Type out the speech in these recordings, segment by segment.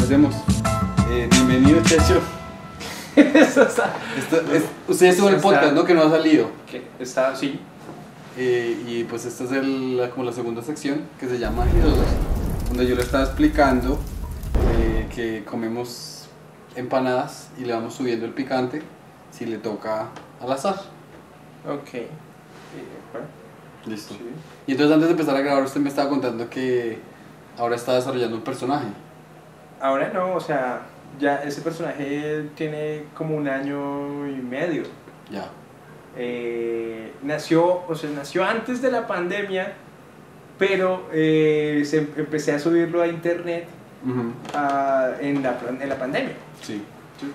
Empecemos. Bienvenido, Chacho. Ustedes suben el podcast, ¿no? Que no ha salido. Está, sí. Y pues esta es como la segunda sección que se llama Ídolos, donde yo le estaba explicando que comemos empanadas y le vamos subiendo el picante si le toca al azar. Ok. Bueno, Listo. sí. Y entonces antes de empezar a grabar usted me estaba contando que ahora está desarrollando un personaje. Ahora no, o sea, ya ese personaje tiene como 1 año y medio. Ya. Nació antes de la pandemia, pero empecé a subirlo a internet en la pandemia. Sí. Entonces,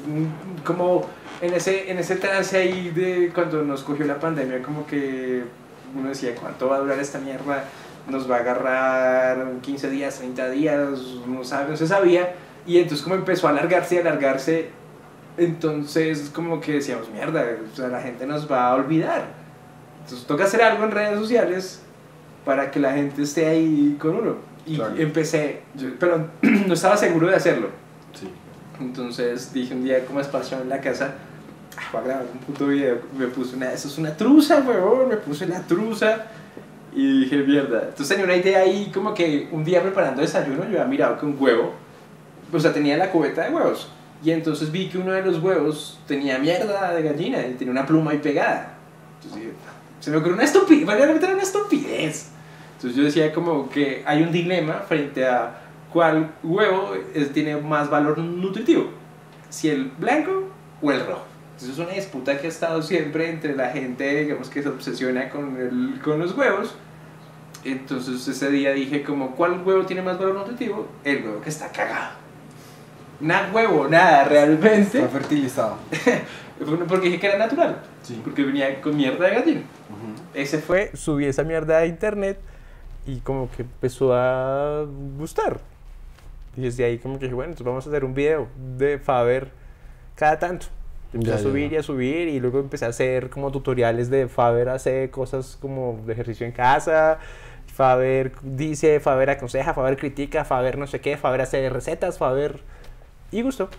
como en ese trance ahí de cuando nos cogió la pandemia, como que uno decía, ¿cuánto va a durar esta mierda? Nos va a agarrar 15 días, 30 días, no se sabía. Y entonces como empezó a alargarse, entonces como que decíamos, mierda, o sea, la gente nos va a olvidar. Entonces toca hacer algo en redes sociales para que la gente esté ahí con uno. Y claro. Pero no estaba seguro de hacerlo. Sí. Entonces dije un día como esparciado en la casa, voy a grabar un puto video. Me puse eso es una truza, huevón, me puse la truza. Y dije, mierda. Entonces tenía una idea ahí, como que un día preparando desayuno, yo había mirado que un huevo, o sea, tenía la cubeta de huevos. Y entonces vi que uno de los huevos tenía mierda de gallina y tenía una pluma ahí pegada. Entonces dije, se me ocurrió una estupidez, realmente era una estupidez. Entonces yo decía como que hay un dilema frente a cuál huevo tiene más valor nutritivo, si el blanco o el rojo. Entonces es una disputa que ha estado siempre entre la gente, digamos, que se obsesiona con los huevos. Entonces ese día dije como, ¿cuál huevo tiene más valor nutritivo? El huevo que está cagado. Nada huevo, nada, realmente. Está fertilizado. Porque dije que era natural. Sí. Porque venía con mierda de gallina. Ese fue, subí esa mierda a internet y como que empezó a gustar. Y desde ahí como que dije, bueno, entonces vamos a hacer un video de Faber cada tanto. Empecé a subir y a subir y luego empecé a hacer como tutoriales de Faber, hace cosas como de ejercicio en casa. Faber dice, Faber aconseja, Faber critica, Faber no sé qué, Faber hace recetas, Faber... Y gustó.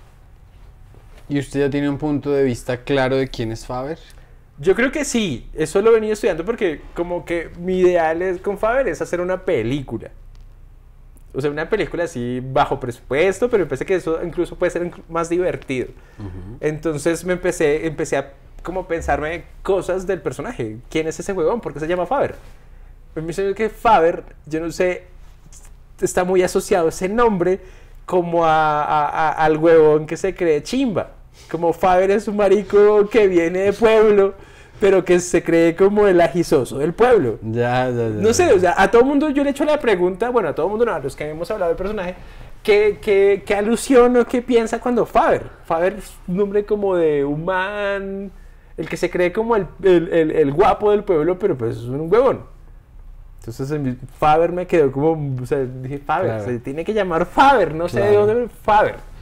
¿Y usted ya tiene un punto de vista claro de quién es Faber? Yo creo que sí, eso lo he venido estudiando porque como que mi ideal con Faber es hacer una película. O sea, una película así bajo presupuesto, pero pensé que eso incluso puede ser más divertido. Entonces empecé a como pensarme cosas del personaje. ¿Quién es ese huevón? ¿Por qué se llama Faber? Me dice que Faber, yo no sé, está muy asociado ese nombre como al huevón que se cree chimba. Como Faber es un marico que viene de pueblo, pero que se cree como el agisoso del pueblo. Ya. No sé, o sea, a todo mundo yo le he hecho la pregunta, bueno, a todo mundo no, a los que hemos hablado del personaje, ¿qué alusión o qué piensa cuando Faber? Faber es un nombre como de un man, el que se cree como el guapo del pueblo, pero pues es un huevón. Entonces Faber me quedó como, o sea, dije Faber, claro. Se tiene que llamar Faber, no sé de dónde, Faber.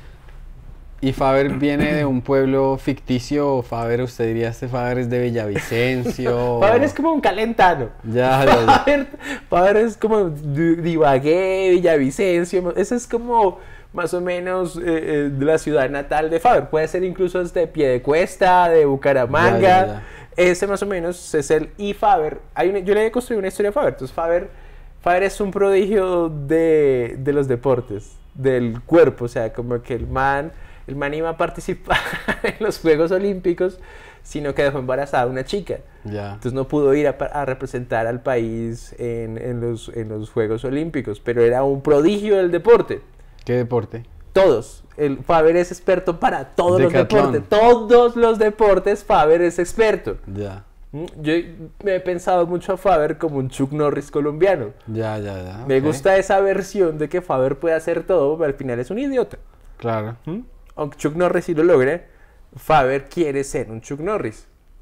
¿Y Faber viene de un pueblo ficticio o Faber, usted diría, este Faber es de Villavicencio? Faber es como un calentano. Ya. Faber es como de Ibagué, Villavicencio, ese es como más o menos de la ciudad natal de Faber. Puede ser incluso de Piedecuesta, de Bucaramanga. Ya. Ese más o menos es el Faber. Yo le he construido una historia a Faber. Entonces Faber es un prodigio de los deportes, del cuerpo. O sea, como que el man iba a participar en los Juegos Olímpicos, sino que dejó embarazada a una chica. Ya. Entonces no pudo ir a representar al país en los Juegos Olímpicos, pero era un prodigio del deporte. ¿Qué deporte? Todos. El Faber es experto para todos los Decatlón. deportes. Todos los deportes Faber es experto. Ya. Yo me he pensado mucho a Faber como un Chuck Norris colombiano. Ya. Me gusta esa versión de que Faber puede hacer todo, pero al final es un idiota. Claro. Aunque Chuck Norris sí lo logre, Faber quiere ser un Chuck Norris.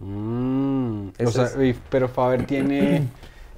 O sea, pero Faber tiene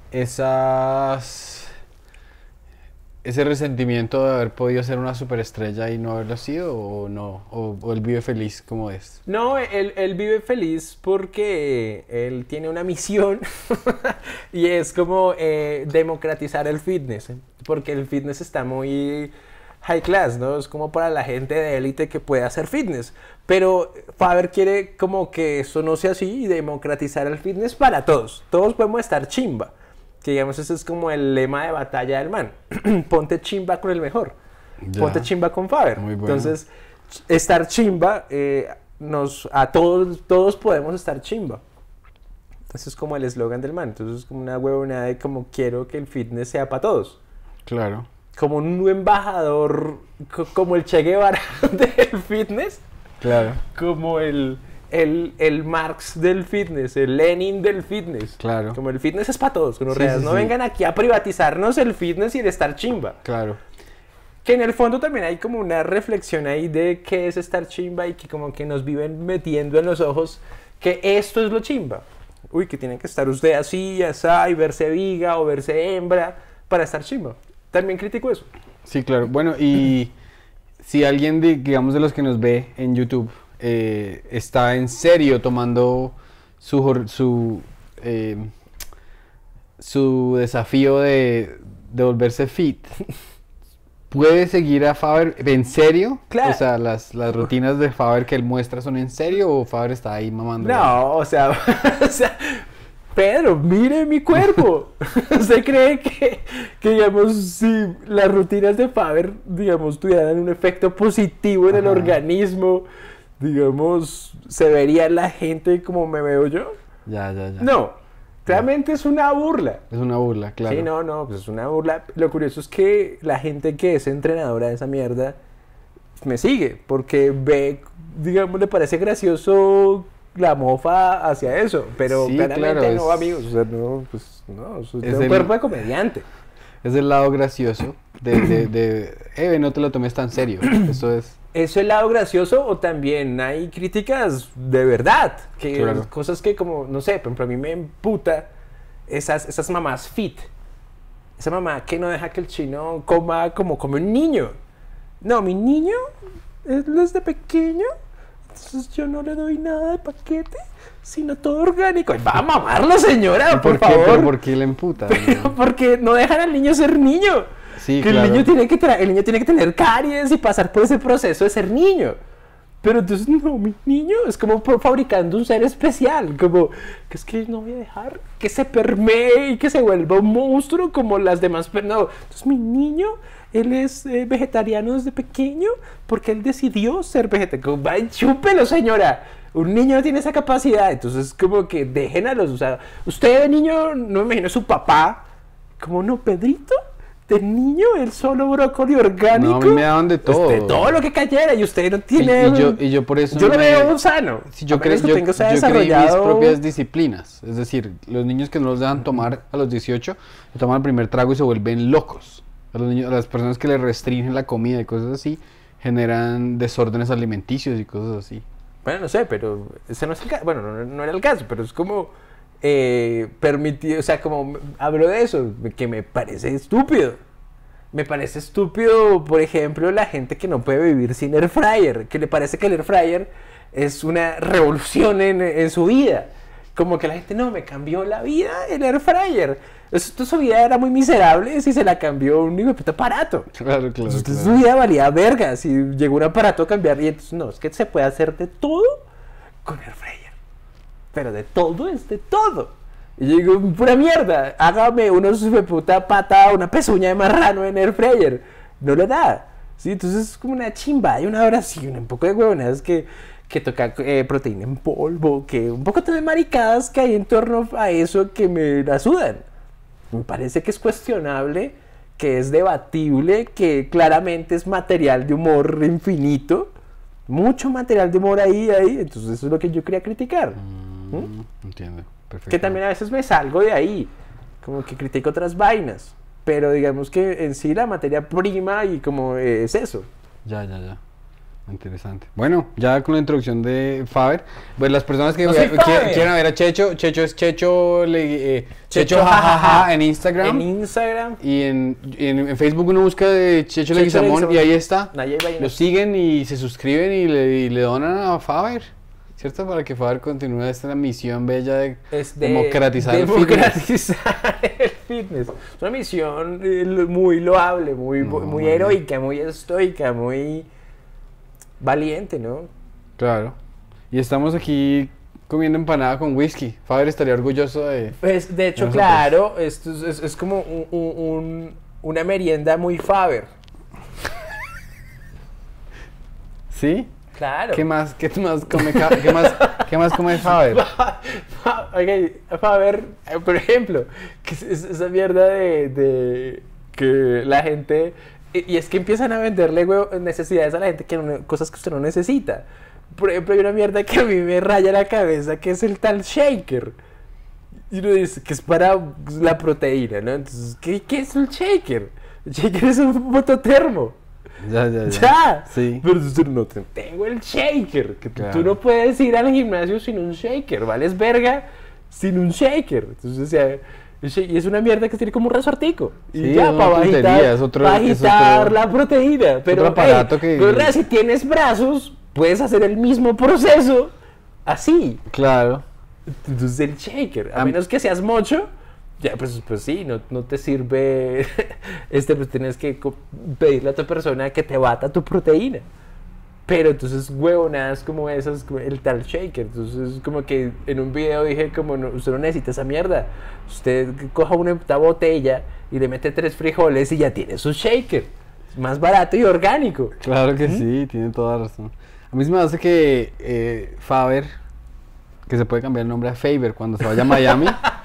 ese resentimiento de haber podido ser una superestrella y no haberlo sido, o no, o él vive feliz como es. No, él vive feliz porque él tiene una misión y es como democratizar el fitness, porque el fitness está muy high class, ¿no? Es como para la gente de élite que puede hacer fitness. Pero Faber quiere como que eso no sea así y democratizar el fitness para todos. Todos podemos estar chimba. Que digamos, ese es como el lema de batalla del man. Ponte chimba con el mejor. Ya. Ponte chimba con Faber. Muy bueno. Entonces, estar chimba, a todos podemos estar chimba. Ese es como el eslogan del man. Entonces es como una huevonada de como quiero que el fitness sea para todos. Claro. Como un embajador, como el Che Guevara del fitness. Claro. Como el Marx del fitness, el Lenin del fitness. Claro. Como el fitness es para todos. Sí, No sí, vengan aquí a privatizarnos el fitness y el estar chimba. Claro. Que en el fondo también hay como una reflexión ahí de qué es estar chimba y que como que nos viven metiendo en los ojos que esto es lo chimba. Uy, que tiene que estar usted así, así, y verse viga o verse hembra para estar chimba. También critico eso. Sí, claro. Bueno, y si alguien, digamos, de los que nos ve en YouTube está en serio tomando su desafío de volverse fit, ¿puede seguir a Faber en serio? Claro. O sea, las rutinas de Faber que él muestra son en serio o Faber está ahí mamando. No, o sea, Pedro, mire mi cuerpo. ¿Usted cree que, digamos, si las rutinas de Faber, digamos, tuvieran un efecto positivo en el Ajá. organismo, digamos, se vería la gente como me veo yo? Ya. No, realmente es una burla. Es una burla, claro. Sí, no, pues es una burla. Lo curioso es que la gente que es entrenadora de esa mierda me sigue, porque ve, digamos, le parece gracioso la mofa hacia eso, pero Sí, claramente claro, no, es- amigos, o sea, no, pues no, eso Es es un el- cuerpo de comediante. Es el lado gracioso no te lo tomes tan serio. Eso es... ¿Eso es el lado gracioso o también hay críticas de verdad? Que Claro. cosas que como, no sé, por ejemplo, a mí me emputa esas mamás fit. Esa mamá que no deja que el chino coma como come un niño. No, mi niño es desde pequeño, entonces yo no le doy nada de paquete, sino todo orgánico. Ay, va a mamarlo, señora, por ¿Por qué? ¿Pero favor. por qué le emputa? Pero porque no dejan al niño ser niño. Sí, que claro. el niño tiene que tener caries y pasar por ese proceso de ser niño. Pero entonces, no, mi niño es como fabricando un ser especial. Como que es que no voy a dejar que se permee y que se vuelva un monstruo como las demás. No, entonces mi niño, él es vegetariano desde pequeño porque él decidió ser vegetariano. Va, chúpelo, señora. Un niño no tiene esa capacidad. Entonces, como que dejen a los. O sea, usted de niño, no me imagino su papá. Como no, Pedrito. De niño, él solo brócoli orgánico. No, a mí me daban de todo. De todo lo que cayera y usted no tiene. Y yo por eso Yo lo me- veo sano. Sí, yo A menos que yo tenga, o sea, creí mis desarrollado- propias disciplinas. Es decir, los niños que no los dejan tomar a los 18, toman el primer trago y se vuelven locos. A los niños, a las personas que les restringen la comida y cosas así, generan desórdenes alimenticios y cosas así. Bueno, no sé, pero ese no es el caso. Bueno, no era el caso, pero es como permitido, o sea, como hablo de eso, que me parece estúpido. Me parece estúpido, por ejemplo, la gente que no puede vivir sin air fryer, que le parece que el air fryer es una revolución en su vida. Como que la gente, no, me cambió la vida el air fryer. Su vida era muy miserable si se la cambió un hijo de puta aparato. Claro, Entonces, su vida valía verga si llegó un aparato a cambiar. Y entonces, no, es que se puede hacer de todo con air fryer. Pero de todo es de todo. Y yo digo, pura mierda, hágame unos de puta pata, una pezuña de marrano en air fryer. No le da. ¿Sí? Entonces es como una chimba y una oración, un poco de huevonadas que toca proteína en polvo, que un poco de maricadas que hay en torno a eso que me la sudan. Me parece que es cuestionable, que es debatible, que claramente es material de humor infinito. Mucho material de humor ahí. Entonces eso es lo que yo quería criticar. Entiendo, perfecto. Que también a veces me salgo de ahí, como que critico otras vainas, pero digamos que en sí la materia prima y como es eso. Ya. Interesante. Bueno, ya con la introducción de Faber, pues las personas que No soy Faber. quieran ver a Checho es Checho, Checho jajaja jajaja en Instagram. En Instagram. Y en Facebook uno busca de Checho Checho Leguizamón Leguizamón. y ahí está. Ahí hay vainas. Lo siguen y se suscriben y le donan a Faber. ¿cierto? Para que Faber continúe esta misión bella de Es de democratizar el fitness. democratizar el fitness. Es una misión muy loable, muy No, heroica, muy estoica, muy valiente, ¿no? Claro. Y estamos aquí comiendo empanada con whisky. Faber estaría orgulloso de... Pues, de hecho, Nosotros. claro, esto es como una merienda muy Faber. ¿Sí? Claro. ¿Qué más come, qué más come Faber? Ok, Faber, por ejemplo, que es esa mierda de que la gente... Y es que empiezan a venderle necesidades a la gente, cosas que usted no necesita. Por ejemplo, hay una mierda que a mí me raya la cabeza, que es el tal shaker. Y uno dice que es para la proteína, ¿no? Entonces, ¿qué es un shaker? El shaker es un mototermo. ¡Ya! Sí. Pero usted no tengo el shaker. Que Claro. tú no puedes ir al gimnasio sin un shaker. Vales verga sin un shaker. Entonces, o sea, y es una mierda que tiene como un resortico. Y Sí, ya, es una para tontería, agitar, es otro- para es agitar otro- la proteína. Pero, otro aparato que- pero, si tienes brazos, puedes hacer el mismo proceso así. Claro. Entonces, el shaker, a Am- menos que seas mocho, ya, pues sí, no te sirve. Pues tienes que pedirle a tu persona que te bata tu proteína. Pero entonces, huevonadas como esas, como el tal shaker. Entonces, como que en un video dije, como, no, usted no necesita esa mierda. Usted coja una botella y le mete 3 frijoles y ya tiene su shaker. Es más barato y orgánico. Claro que sí, tiene toda razón. A mí se me hace que Faber, que se puede cambiar el nombre a Faber cuando se vaya a Miami.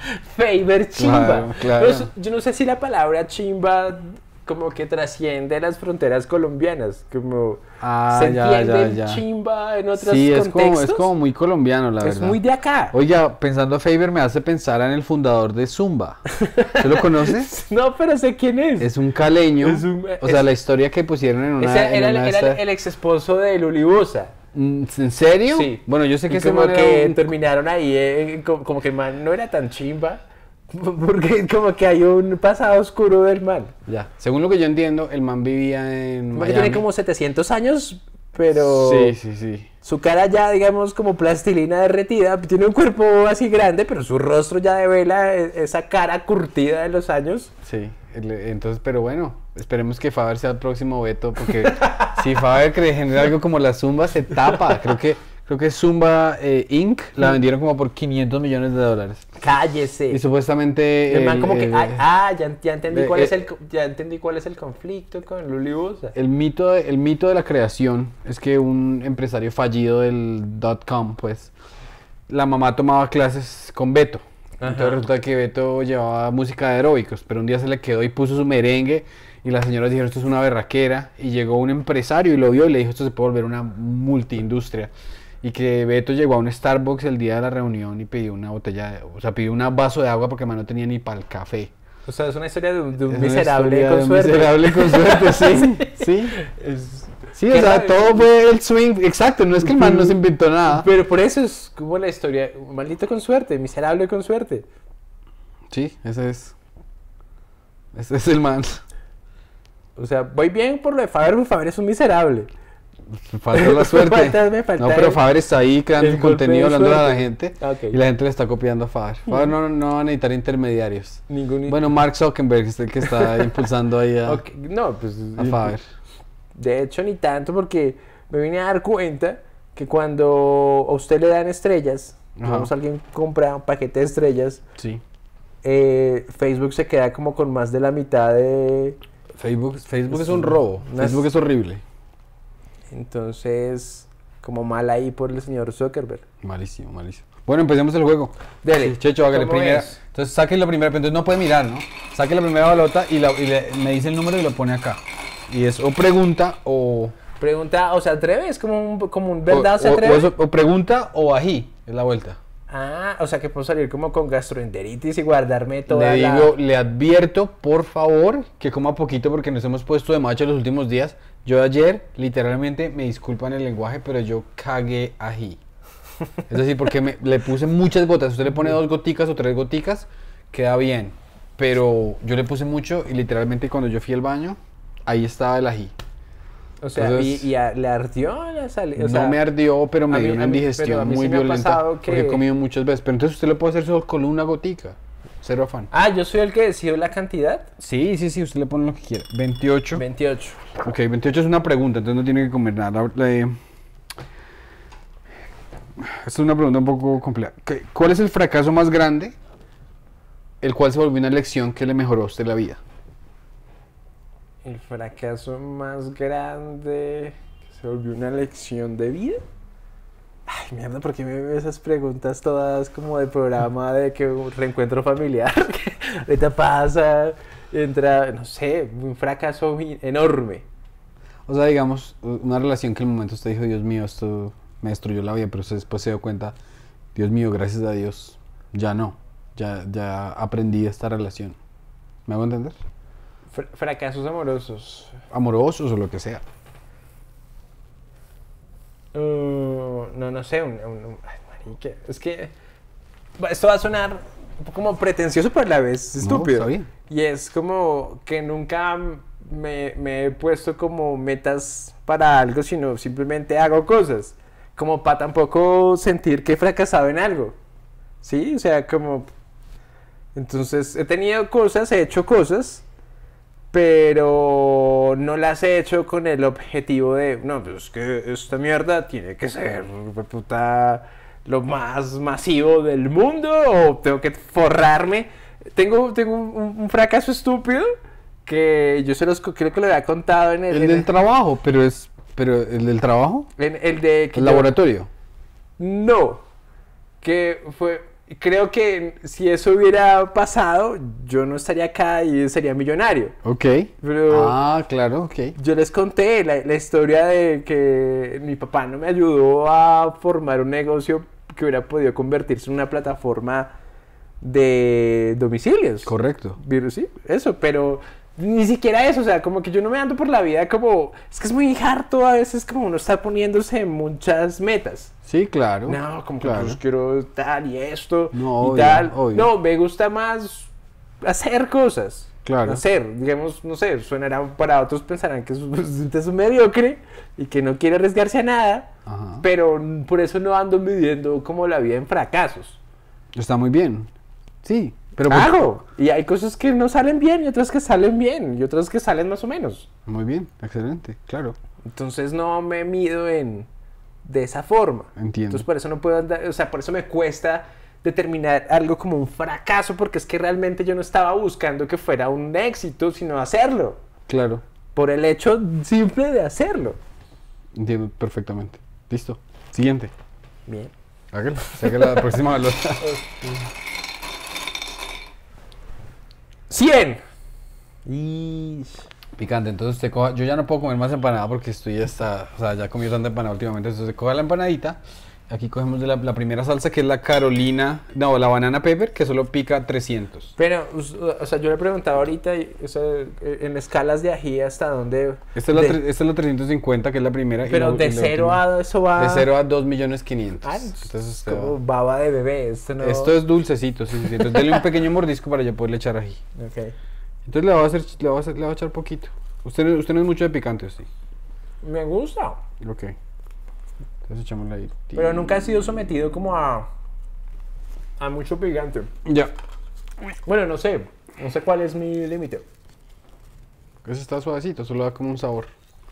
Faber chimba. Claro, claro. Pero yo no sé si la palabra chimba como que trasciende las fronteras colombianas, como Ah, se ya, entiende ya, el ya. chimba en otros Sí, contextos. es como muy colombiano, la Es verdad. muy de acá. Oiga, pensando a Faber me hace pensar en el fundador de Zumba. ¿Se lo conoce? No, pero sé quién es. Es un caleño. Es un- o sea, es- la historia que pusieron en una... Ese en era, una era el ex esposo de Luli Bosa. ¿En serio? Sí. Bueno, yo sé que Y ese como man era que un- terminaron ahí, como que el man no era tan chimba, porque como que hay un pasado oscuro del man. Ya. Según lo que yo entiendo, el man vivía en Como que Miami. tiene como 700 años, pero... Sí. Su cara ya, digamos, como plastilina derretida, tiene un cuerpo así grande, pero su rostro ya devela esa cara curtida de los años. Sí. Entonces, pero bueno, esperemos que Faber sea el próximo Beto, porque si Faber genera algo como la Zumba, se tapa. Creo que Zumba Inc. la vendieron como por $500 millones. Cállese. Y supuestamente... El man como que, ya entendí de- cuál es ya entendí cuál es el conflicto con Luli Bosa. El mito de la creación es que un empresario fallido del .com, pues, la mamá tomaba clases con Beto. Entonces Ajá. resulta que Beto llevaba música de aeróbicos, pero un día se le quedó y puso su merengue y las señoras dijeron esto es una berraquera y llegó un empresario y lo vio y le dijo esto se puede volver una multiindustria. Y que Beto llegó a un Starbucks el día de la reunión y pidió una pidió un vaso de agua porque man no tenía ni para el café. O sea, es una historia de un Es una miserable historia con de un suerte. miserable con suerte, sí. Sí. Sí, o sea, todo fue el swing. Exacto, no es que el man no se inventó nada. Pero por eso es como la historia, maldito con suerte, miserable con suerte. Sí, ese es el man. O sea, voy bien por lo de Faber, porque Faber es un miserable. Falta la suerte. Me falta No, pero el- Faber está ahí creando el el golpe contenido, de hablando a la suerte. gente. Ah, ok. Y la gente le está copiando a Faber. Faber no va a necesitar intermediarios. Ningún... Bueno, Mark Zuckerberg es el que está impulsando ahí a Ok, no, pues... Faber. De hecho, ni tanto, porque me vine a dar cuenta que cuando a usted le dan estrellas, Ajá. digamos, alguien compra un paquete de estrellas, Sí. Facebook se queda como con más de la mitad de... Facebook es un robo. Unas- Facebook es horrible. Entonces, como mal ahí por el señor Zuckerberg. Malísimo, malísimo. Bueno, empecemos el juego. Dele. Sí, Checho, hágale ¿Cómo primera. es? Entonces saque la primera, pero entonces no puede mirar, ¿no? Saque la primera balota y me dice el número y lo pone acá. Y es o pregunta o... Pregunta, o se atreve, es como un verdad, se o atreve. o pregunta o ají, es la vuelta. Ah, o sea que puedo salir como con gastroenteritis y guardarme toda Le la... digo, le advierto, por favor, que coma poquito porque nos hemos puesto de macho los últimos días. Yo ayer, literalmente, me disculpan el lenguaje, pero yo cagué ají. Es decir, porque le puse muchas gotas. Usted le pone 2 goticas o 3 goticas, queda bien. Pero yo le puse mucho y literalmente cuando yo fui al baño, ahí estaba el ají. O sea, Entonces, le ardió la salida. no me ardió, pero me a dio mí- una a mí- indigestión pero a mí muy sí me ha violenta pasado porque he que- comido muchas veces. Pero entonces usted lo puede hacer solo con una gotica. Cero afán. Ah, yo soy el que decido la cantidad. Sí, sí, sí, usted le pone lo que quiera. 28. 28. Ok, 28 es una pregunta, entonces no tiene que comer nada. Esta es una pregunta un poco compleja. ¿Cuál es el fracaso más grande el cual se volvió una lección que le mejoró a usted la vida? El fracaso más grande que se volvió una lección de vida. Ay, mierda, ¿por qué me ven esas preguntas todas como de programa de que un reencuentro familiar? Que ahorita pasa, entra, no sé, un fracaso enorme. O sea, digamos, una relación que en el momento usted dijo, Dios mío, esto me destruyó la vida, pero usted después se dio cuenta, Dios mío, gracias a Dios, ya no, ya aprendí esta relación. ¿Me hago entender? Fracasos amorosos. Amorosos o lo que sea. No sé, ay, marica, es que esto va a sonar un poco como pretencioso, pero a la vez estúpido. está bien. Y es como que nunca me he puesto como metas para algo, sino simplemente hago cosas. Como para tampoco sentir que he fracasado en algo. ¿Sí? O sea, como... Entonces, he tenido cosas, he hecho cosas, pero no las he hecho con el objetivo de, no, pues es que esta mierda tiene que ser, puta, lo más masivo del mundo, o tengo que forrarme. Tengo un fracaso estúpido que yo creo que lo había contado en El del trabajo, pero el del trabajo, en el de que el yo- laboratorio. No, que fue, creo que si eso hubiera pasado, yo no estaría acá y sería millonario. Ok. Pero Ah, claro, ok. yo les conté la historia de que mi papá no me ayudó a formar un negocio que hubiera podido convertirse en una plataforma de domicilios. Correcto. Sí, eso, pero ni siquiera eso, o sea, como que yo no me ando por la vida como, es que es muy harto a veces como uno está poniéndose muchas metas. Sí, claro. No, como que claro. pues quiero tal y esto No, y obvio, tal. obvio. No, me gusta más hacer cosas. Claro. Hacer, digamos, no sé, suenará para otros pensarán que es un mediocre y que no quiere arriesgarse a nada, Ajá. pero por eso no ando midiendo como la vida en fracasos. Está muy bien. Sí, pero Hago. Y hay cosas que no salen bien y otras que salen bien y otras que salen más o menos. muy bien, excelente, claro. Entonces no me mido de esa forma. Entiendo. Entonces por eso no puedo andar, o sea, por eso me cuesta determinar algo como un fracaso, porque es que realmente yo no estaba buscando que fuera un éxito, sino hacerlo. Claro, Por el hecho simple de hacerlo. entiendo perfectamente. Listo. Siguiente. Bien. Hágalo. Saque la próxima balota. 100. Y... Picante, entonces usted coja. Yo ya no puedo comer más empanada porque estoy hasta. O sea, ya comí tanta empanada últimamente. Entonces usted coja la empanadita. Aquí cogemos de la primera salsa que es la Carolina. No, la banana pepper que solo pica 300. Pero, o sea, yo le preguntaba ahorita, o sea, en escalas de ají hasta dónde... Esta es la 350 que es la primera. Pero de 0 a eso va... De 0 a 2.500.000. Ah, Entonces es usted como va- baba de bebé. Esto es dulcecito, sí, sí, sí. Entonces denle un pequeño mordisco para ya poderle echar ají. Ok. Entonces le voy a echar poquito. Usted no es mucho de picante, sí. Me gusta. Ok. Entonces echámosle ahí. Pero nunca he sido sometido como a mucho picante. Ya. Bueno, no sé. No sé cuál es mi límite. Ese está suavecito, solo da como un sabor.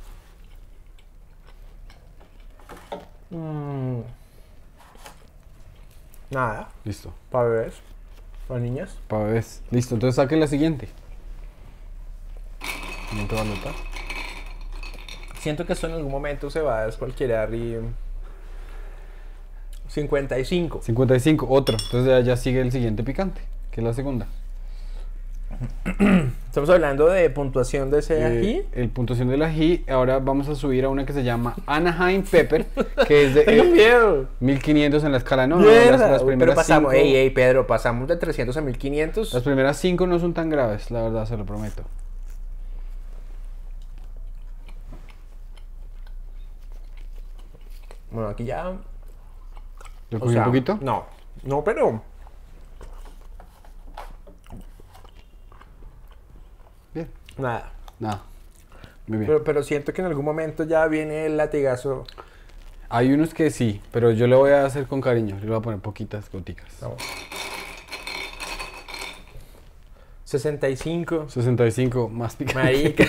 Nada. Listo. Para bebés. Para niñas. Para bebés. Listo, entonces saque la siguiente. Siguiente balota. Siento que esto en algún momento se va a descualquierar y... 55. 55, otro. Entonces ya sigue el siguiente picante, que es la segunda. Estamos hablando de puntuación de ese ají. El puntuación del ají. Ahora vamos a subir a una que se llama Anaheim Pepper, que es de Tengo miedo. 1500 en la escala. No, no, Mierda. las Pero primeras pasamos, 5 ey, Pedro, pasamos de 300 a 1500. las primeras 5 no son tan graves, la verdad, se lo prometo. Bueno, aquí ya... ¿Le o cogí sea, un poquito? No, pero... Bien. Nada. Nada. Muy bien. Pero siento que en algún momento ya viene el latigazo. Hay unos que sí, pero yo le voy a hacer con cariño. Le voy a poner poquitas goticas. Vamos. 65. 65, más picante. Marica.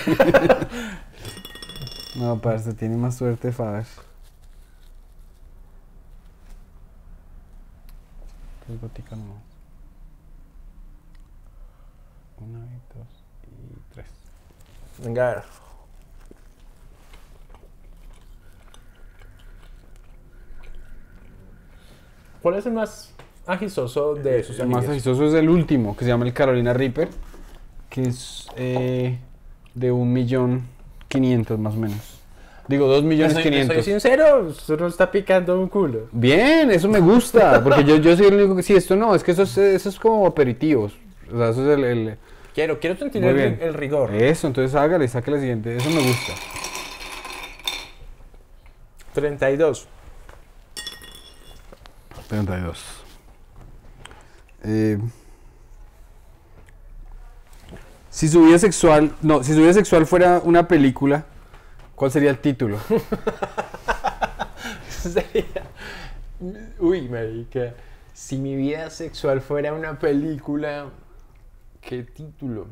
No, parce, tiene más suerte, Faber. 3 goticas nomás. 1, 2 y 3. Venga, a ver. ¿Cuál es el más agisoso de esos El más amigos? agisoso es el último, que se llama el Carolina Reaper, que es de 1.500.000 más o menos. Digo, 2.500.000. Soy sincero, eso no está picando un culo. Bien, eso me gusta, porque yo soy el único que sí, esto no, es que eso es como aperitivos. O sea, eso es el Quiero sentir Muy bien. el rigor. Eso, entonces hágale, saque la siguiente, eso me gusta. 32. 32. Si su vida sexual fuera una película, ¿cuál sería el título? Sería- Uy, marica. Si mi vida sexual fuera una película, ¿qué título?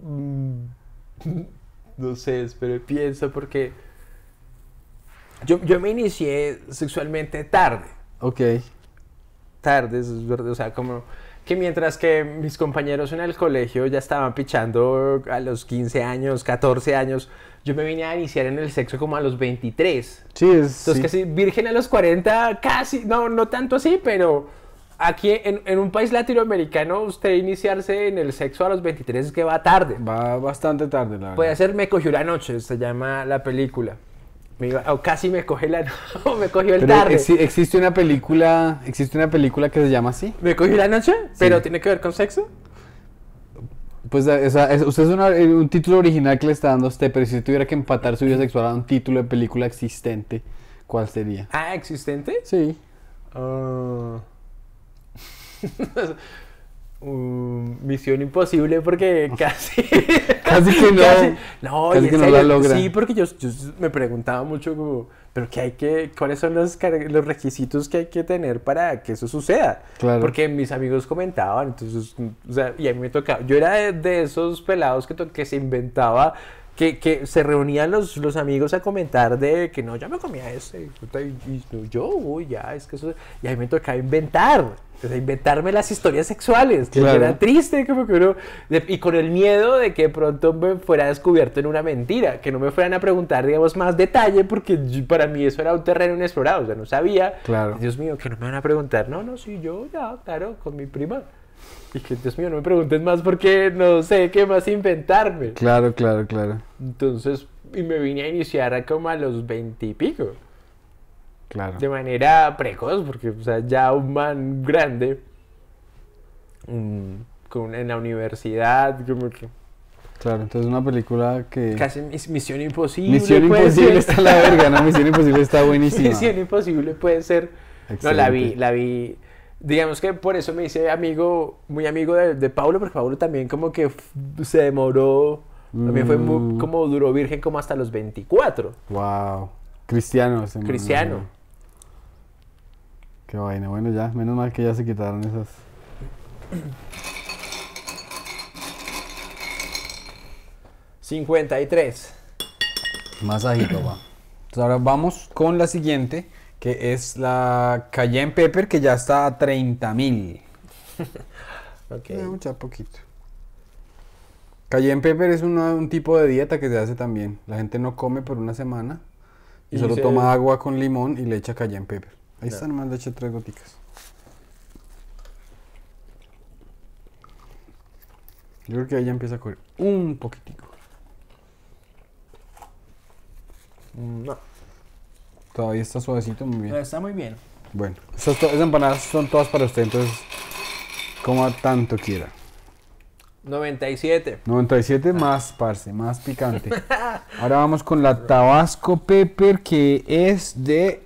No sé, espero, pienso porque yo me inicié sexualmente tarde. Ok. Tarde, eso es verdad, o sea, como que mientras que mis compañeros en el colegio ya estaban pichando a los 15 años, 14 años, yo me vine a iniciar en el sexo como a los 23. Sí, Entonces, sí. casi virgen a los 40, casi, no tanto así, pero aquí en un país latinoamericano, usted iniciarse en el sexo a los 23 es que va tarde. Va bastante tarde, la verdad. Puede ser Me cogió la noche, se llama la película. O casi me cogió me cogió el Pero tarde. existe una película que se llama así. ¿Me cogió la noche? ¿Pero tiene que ver con sexo? Pues usted es un título original que le está dando a usted, pero si usted tuviera que empatar su vida sexual a un título de película existente, ¿cuál sería? Ah, ¿existente? Sí. Ah. Misión imposible porque casi Casi que no. no, Casi y en que no serio, la logra. sí, porque yo me preguntaba mucho como, pero cuáles son los requisitos que hay que tener para que eso suceda. Claro. Porque mis amigos comentaban, entonces, o sea, y a mí me tocaba, yo era de esos pelados que se inventaba, que se reunían los amigos a comentar de que no, yo me comía ese, y yo, uy, ya, es que eso, y a mí me tocaba inventar. O sea, inventarme las historias sexuales, que Claro. era triste, como que uno, y con el miedo de que pronto me fuera descubierto en una mentira, que no me fueran a preguntar, digamos, más detalle, porque para mí eso era un terreno inexplorado, o sea, no sabía. Claro. Dios mío, que no me van a preguntar, no, sí, yo, ya, claro, con mi prima. Y que, Dios mío, no me preguntes más porque no sé qué más inventarme. Claro. Entonces, y me vine a iniciar como a los 20 y pico. Claro. De manera precoz, porque o sea, ya un man grande en la universidad, como que Claro, entonces una película que... casi Misión Imposible. Misión puede Imposible ser. está la verga, ¿no? Misión Imposible está buenísima. Misión Imposible puede ser. No, Excelente. la vi. Digamos que por eso me hice muy amigo de Pablo, porque Pablo también como que se demoró, también fue como duró virgen como hasta los 24. Wow. Cristiano. ese man, Cristiano. ¿no? Qué vaina. Bueno, ya. Menos mal que ya se quitaron esas. $53. Más agito, va. Entonces ahora vamos con la siguiente, que es la Cayenne Pepper, que ya está a 30.000. Ok. Mucha poquito. Cayenne Pepper es un tipo de dieta que se hace también. La gente no come por una semana y solo toma agua con limón y le echa Cayenne Pepper. Ahí está, nomás le echa 3 goticas. Yo creo que ahí ya empieza a correr un poquitico. No, Todavía está suavecito, muy bien. está muy bien. Bueno, esas empanadas son todas para usted, entonces coma tanto quiera. 97. 97 más, parce, más picante. Ahora vamos con la Tabasco Pepper, que es de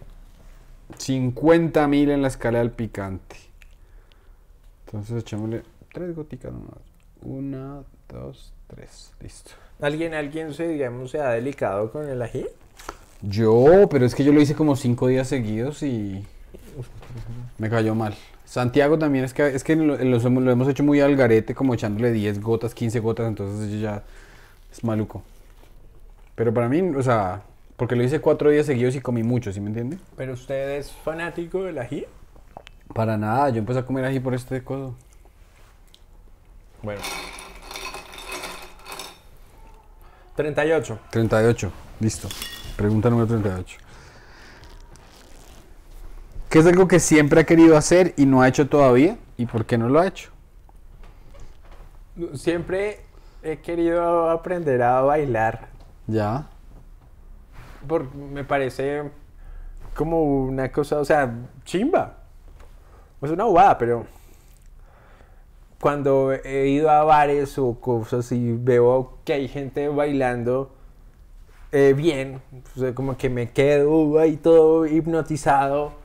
50.000 en la escala del picante. Entonces echémosle 3 goticas nomás. 1, 2, 3. Listo. ¿Alguien se ha delicado con el ají? Yo, pero es que yo lo hice como 5 días seguidos y me cayó mal. Santiago también, es que lo hemos hecho muy al garete, como echándole 10 gotas, 15 gotas, entonces ya es maluco. Pero para mí, o sea, porque lo hice 4 días seguidos y comí mucho, ¿sí me entiende? ¿Pero usted es fanático del ají? Para nada, yo empecé a comer ají por este coso. Bueno. 38. 38, listo. Pregunta número 38. ¿Qué es algo que siempre ha querido hacer y no ha hecho todavía? ¿Y por qué no lo ha hecho? Siempre he querido aprender a bailar. Ya. Me parece como una cosa, o sea, chimba. Es una bobada, pero cuando he ido a bares o cosas y veo que hay gente bailando bien, o sea, como que me quedo ahí todo hipnotizado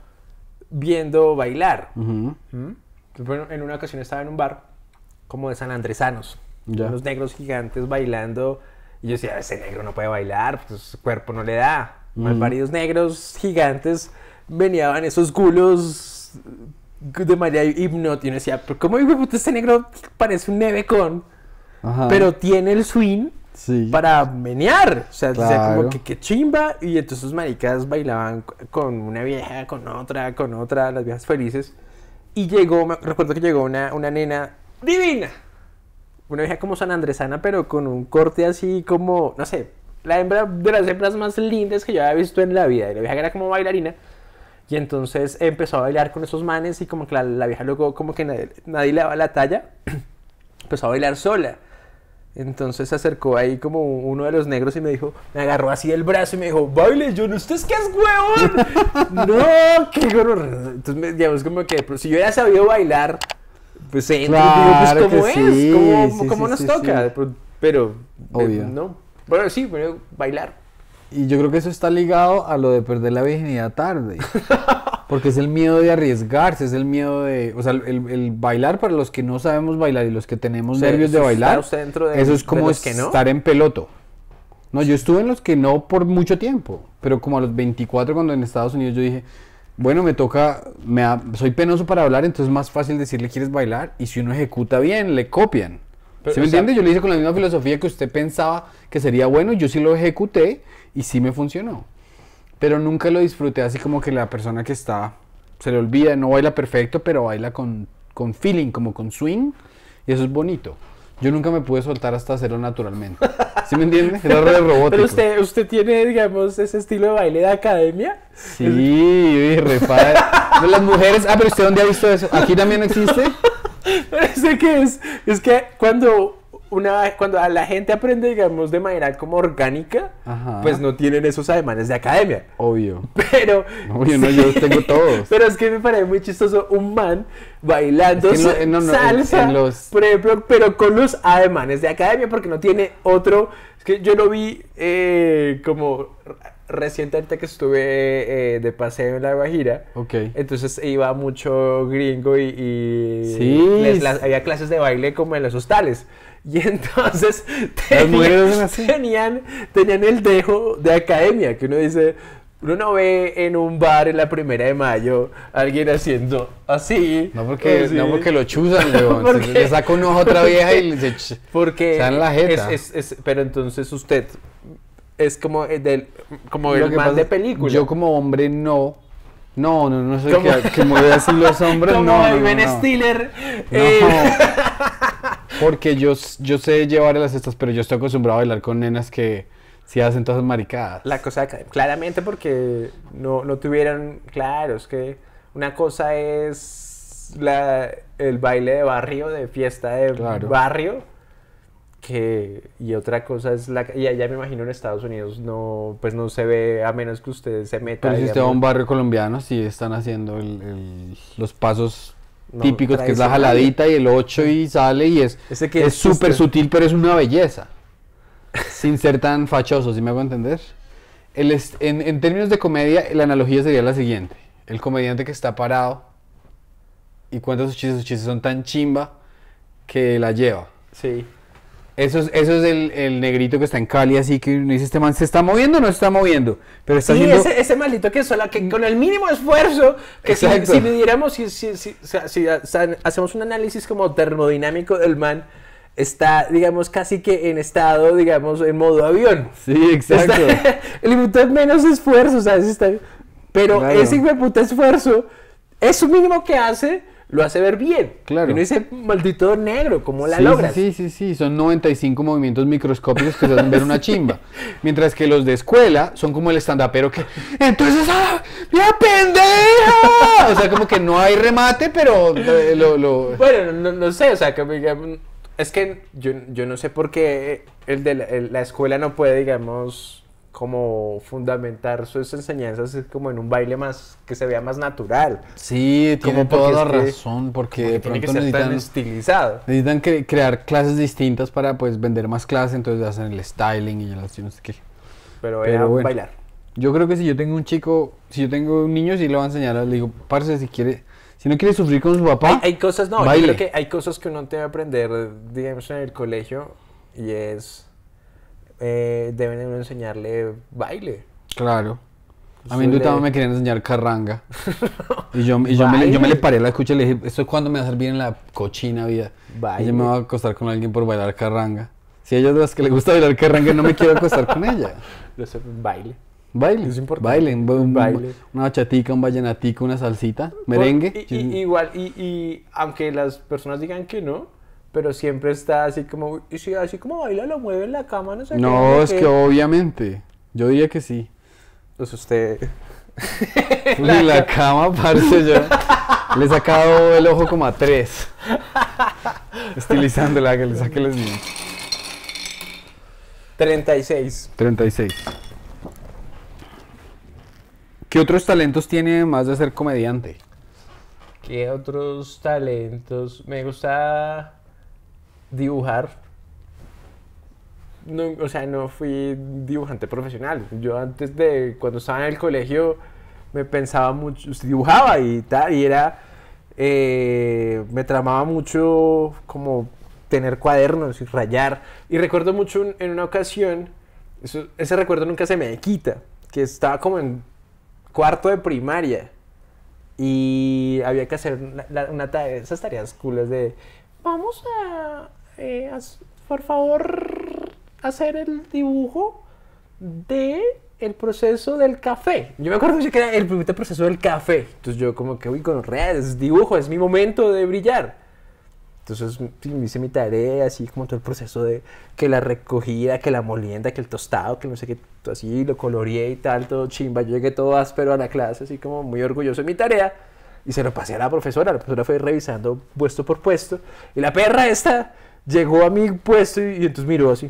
viendo bailar. Ujú. Bueno, en una ocasión estaba en un bar como de San Andresanos, Ya. unos negros gigantes bailando, y yo decía, ese negro no puede bailar, pues su cuerpo no le da. Malparidos negros gigantes venían esos culos de manera hipnótica, y uno decía, pero ¿cómo hijo de puta este negro parece un nevecón? Ajá. Pero tiene el swing sí. para menear, o sea, decía como Claro. que chimba, y entonces sus maricas bailaban con una vieja, con otra, las viejas felices, y recuerdo que llegó una nena divina, una vieja como sanandresana, pero con un corte así como, no sé, la hembra de las hembras más lindas que yo había visto en la vida, y la vieja era como bailarina, y entonces empezó a bailar con esos manes, y como que la vieja luego como que nadie le daba la talla, empezó a bailar sola. Entonces se acercó ahí como uno de los negros y me agarró así el brazo y me dijo, baile, yo no, ¿usted es que es huevón? No, qué gonorrea. Entonces, digamos como que, pero si yo hubiera sabido bailar, pues entro y Claro digo, pues, ¿cómo que es? sí, ¿Cómo sí, nos sí, toca? sí. Pero, Obvio. no. Bueno, sí, pero bailar. Y yo creo que eso está ligado a lo de perder la virginidad tarde. Porque es el miedo de arriesgarse, es el miedo de... O sea, el bailar, para los que no sabemos bailar y los que tenemos nervios de ¿Está bailar, usted dentro de eso es como los que no? estar en peloto. No, yo estuve en los que no por mucho tiempo, pero como a los 24 cuando en Estados Unidos yo dije, bueno, me toca, soy penoso para hablar, entonces es más fácil decirle quieres bailar, y si uno ejecuta bien, le copian. Pero, ¿Sí me o sea, entiende? Yo lo hice con la misma filosofía que usted pensaba que sería bueno, yo sí lo ejecuté y sí me funcionó. Pero nunca lo disfruté así como que la persona que está, se le olvida, no baila perfecto, pero baila con feeling, como con swing, y eso es bonito. Yo nunca me pude soltar hasta hacerlo naturalmente. ¿Sí me entiende? Era re robótico. Pero usted tiene, digamos, ese estilo de baile de academia. Sí, re padre. Pero las mujeres, pero ¿usted dónde ha visto eso? ¿Aquí también existe? Parece que es que cuando a la gente aprende, digamos, de manera como orgánica, Ajá. pues no tienen esos ademanes de academia. Obvio. Pero Obvio, no, yo tengo todos. Pero es que me parece muy chistoso un man bailando Es que no, salsa, en los- por ejemplo, pero con los ademanes de academia, porque no tiene otro. Es que yo lo vi como recientemente que estuve de paseo en La Guajira. Ok. Entonces iba mucho gringo y Sí. había clases de baile como en los hostales. Y entonces Las mujeres hacen así. tenían el dejo de academia, que uno dice, uno no ve en un bar en la 1 de mayo alguien haciendo así. No porque, así. no porque lo chuzan, weón. Porque- Se le saca un ojo a otra vieja y le dice, Porque se dan la jeta. pero entonces usted es como como Lo el que man pasa de es- película. Yo como hombre no soy Como- que mueve así los hombres, como no, no, Ben no. Stiller. No. Porque yo sé llevar las estas, pero yo estoy acostumbrado a bailar con nenas que sí hacen todas esas maricadas. La cosa acá, claramente porque no tuvieran, claro, es que una cosa es el baile de barrio, de fiesta de Claro. barrio, y otra cosa es y allá me imagino en Estados Unidos pues no se ve, a menos que usted se meta. Pero si usted va a digamos, un barrio colombiano, sí están haciendo los pasos no, típicos, que es la tradicionales. jaladita y el 8 y sale y es Ese que es súper usted- sutil, pero es una belleza. Sin ser tan fachoso, ¿sí me hago entender? En términos de comedia, la analogía sería la siguiente. El comediante que está parado y cuenta sus chistes son tan chimba que la lleva. Sí. Eso es el negrito que está en Cali, así que uno dice, este man, ¿se está moviendo o no se está moviendo? Pero está Sí, haciendo... ese maldito que solo que con el mínimo esfuerzo, que si Exacto. midiéramos, si hacemos un análisis como termodinámico del man, está, digamos, casi que en estado, digamos, en modo avión. Sí, exacto. El puto es menos esfuerzo, ¿sabes? Pero Claro. ese puto esfuerzo, eso mínimo que hace, lo hace ver bien. Claro. Y no dice, maldito negro, ¿cómo la Sí, logras? sí, son 95 movimientos microscópicos que se hacen ver una chimba. Mientras que los de escuela son como el estandapero que, entonces, ¡ah! ¡Mira, pendeja! O sea, como que no hay remate, pero Bueno, no sé, o sea, es que yo no sé por qué la escuela no puede, digamos, como fundamentar sus enseñanzas como en un baile más, que se vea más natural. Sí, tiene Como porque toda la es que- razón, porque de Tiene que pronto ser tan necesitan... estilizado. Necesitan crear clases distintas para pues vender más clases, entonces hacen el styling y yo no sé qué. Pero Pero era bueno. bailar. Yo creo que si yo tengo un chico, si yo tengo un niño, sí le voy a enseñar, le digo, parce, si no quiere sufrir con su papá, Hay cosas, no, baile. yo creo que hay cosas que uno debe aprender, digamos, en el colegio, y es, deben uno enseñarle baile. Claro. A mí Suele- en Dutama me querían enseñar carranga. Y yo me Baile. le paré a la escucha y le dije, ¿esto es cuándo me va a servir en la cochina vida? Baile. Y yo me voy a acostar con alguien por bailar carranga. Si a ella es de las que le gusta bailar carranga, no me quiero acostar con ella. Baile. Baile, Es importante. baile, Baile. una bachatica, un vallenatico, una salsita, merengue. Igual, y aunque las personas digan que no, pero siempre está así como, y si así como baila, lo mueve en la cama, no sé qué, No, sé es qué. que obviamente, yo diría que sí. Pues usted... Uy, la cama, parce, yo le he sacado el ojo como a 3. Estilizándola, que le saque los niños. 36. 36. ¿Qué otros talentos tiene además de ser comediante? ¿Qué otros talentos? Me gusta dibujar. No, o sea, no fui dibujante profesional. Yo antes de, cuando estaba en el colegio, me pensaba mucho, dibujaba y tal, y era, me tramaba mucho como tener cuadernos y rayar. Y recuerdo mucho en una ocasión, ese recuerdo nunca se me quita, que estaba como en cuarto de primaria y había que hacer una tarea, esas tareas coolas de vamos a, por favor, hacer el dibujo de el proceso del café. Yo me acuerdo que era el primer proceso del café. Entonces yo como que, uy, con redes, dibujo, es mi momento de brillar. Entonces sí, hice mi tarea, así como todo el proceso de que la recogida, que la molienda, que el tostado, que no sé qué, así lo coloreé y tal, todo chimba. Yo llegué todo áspero a la clase, así como muy orgulloso de mi tarea. Y se lo pasé a la profesora fue revisando puesto por puesto. Y la perra esta llegó a mi puesto y entonces miró así.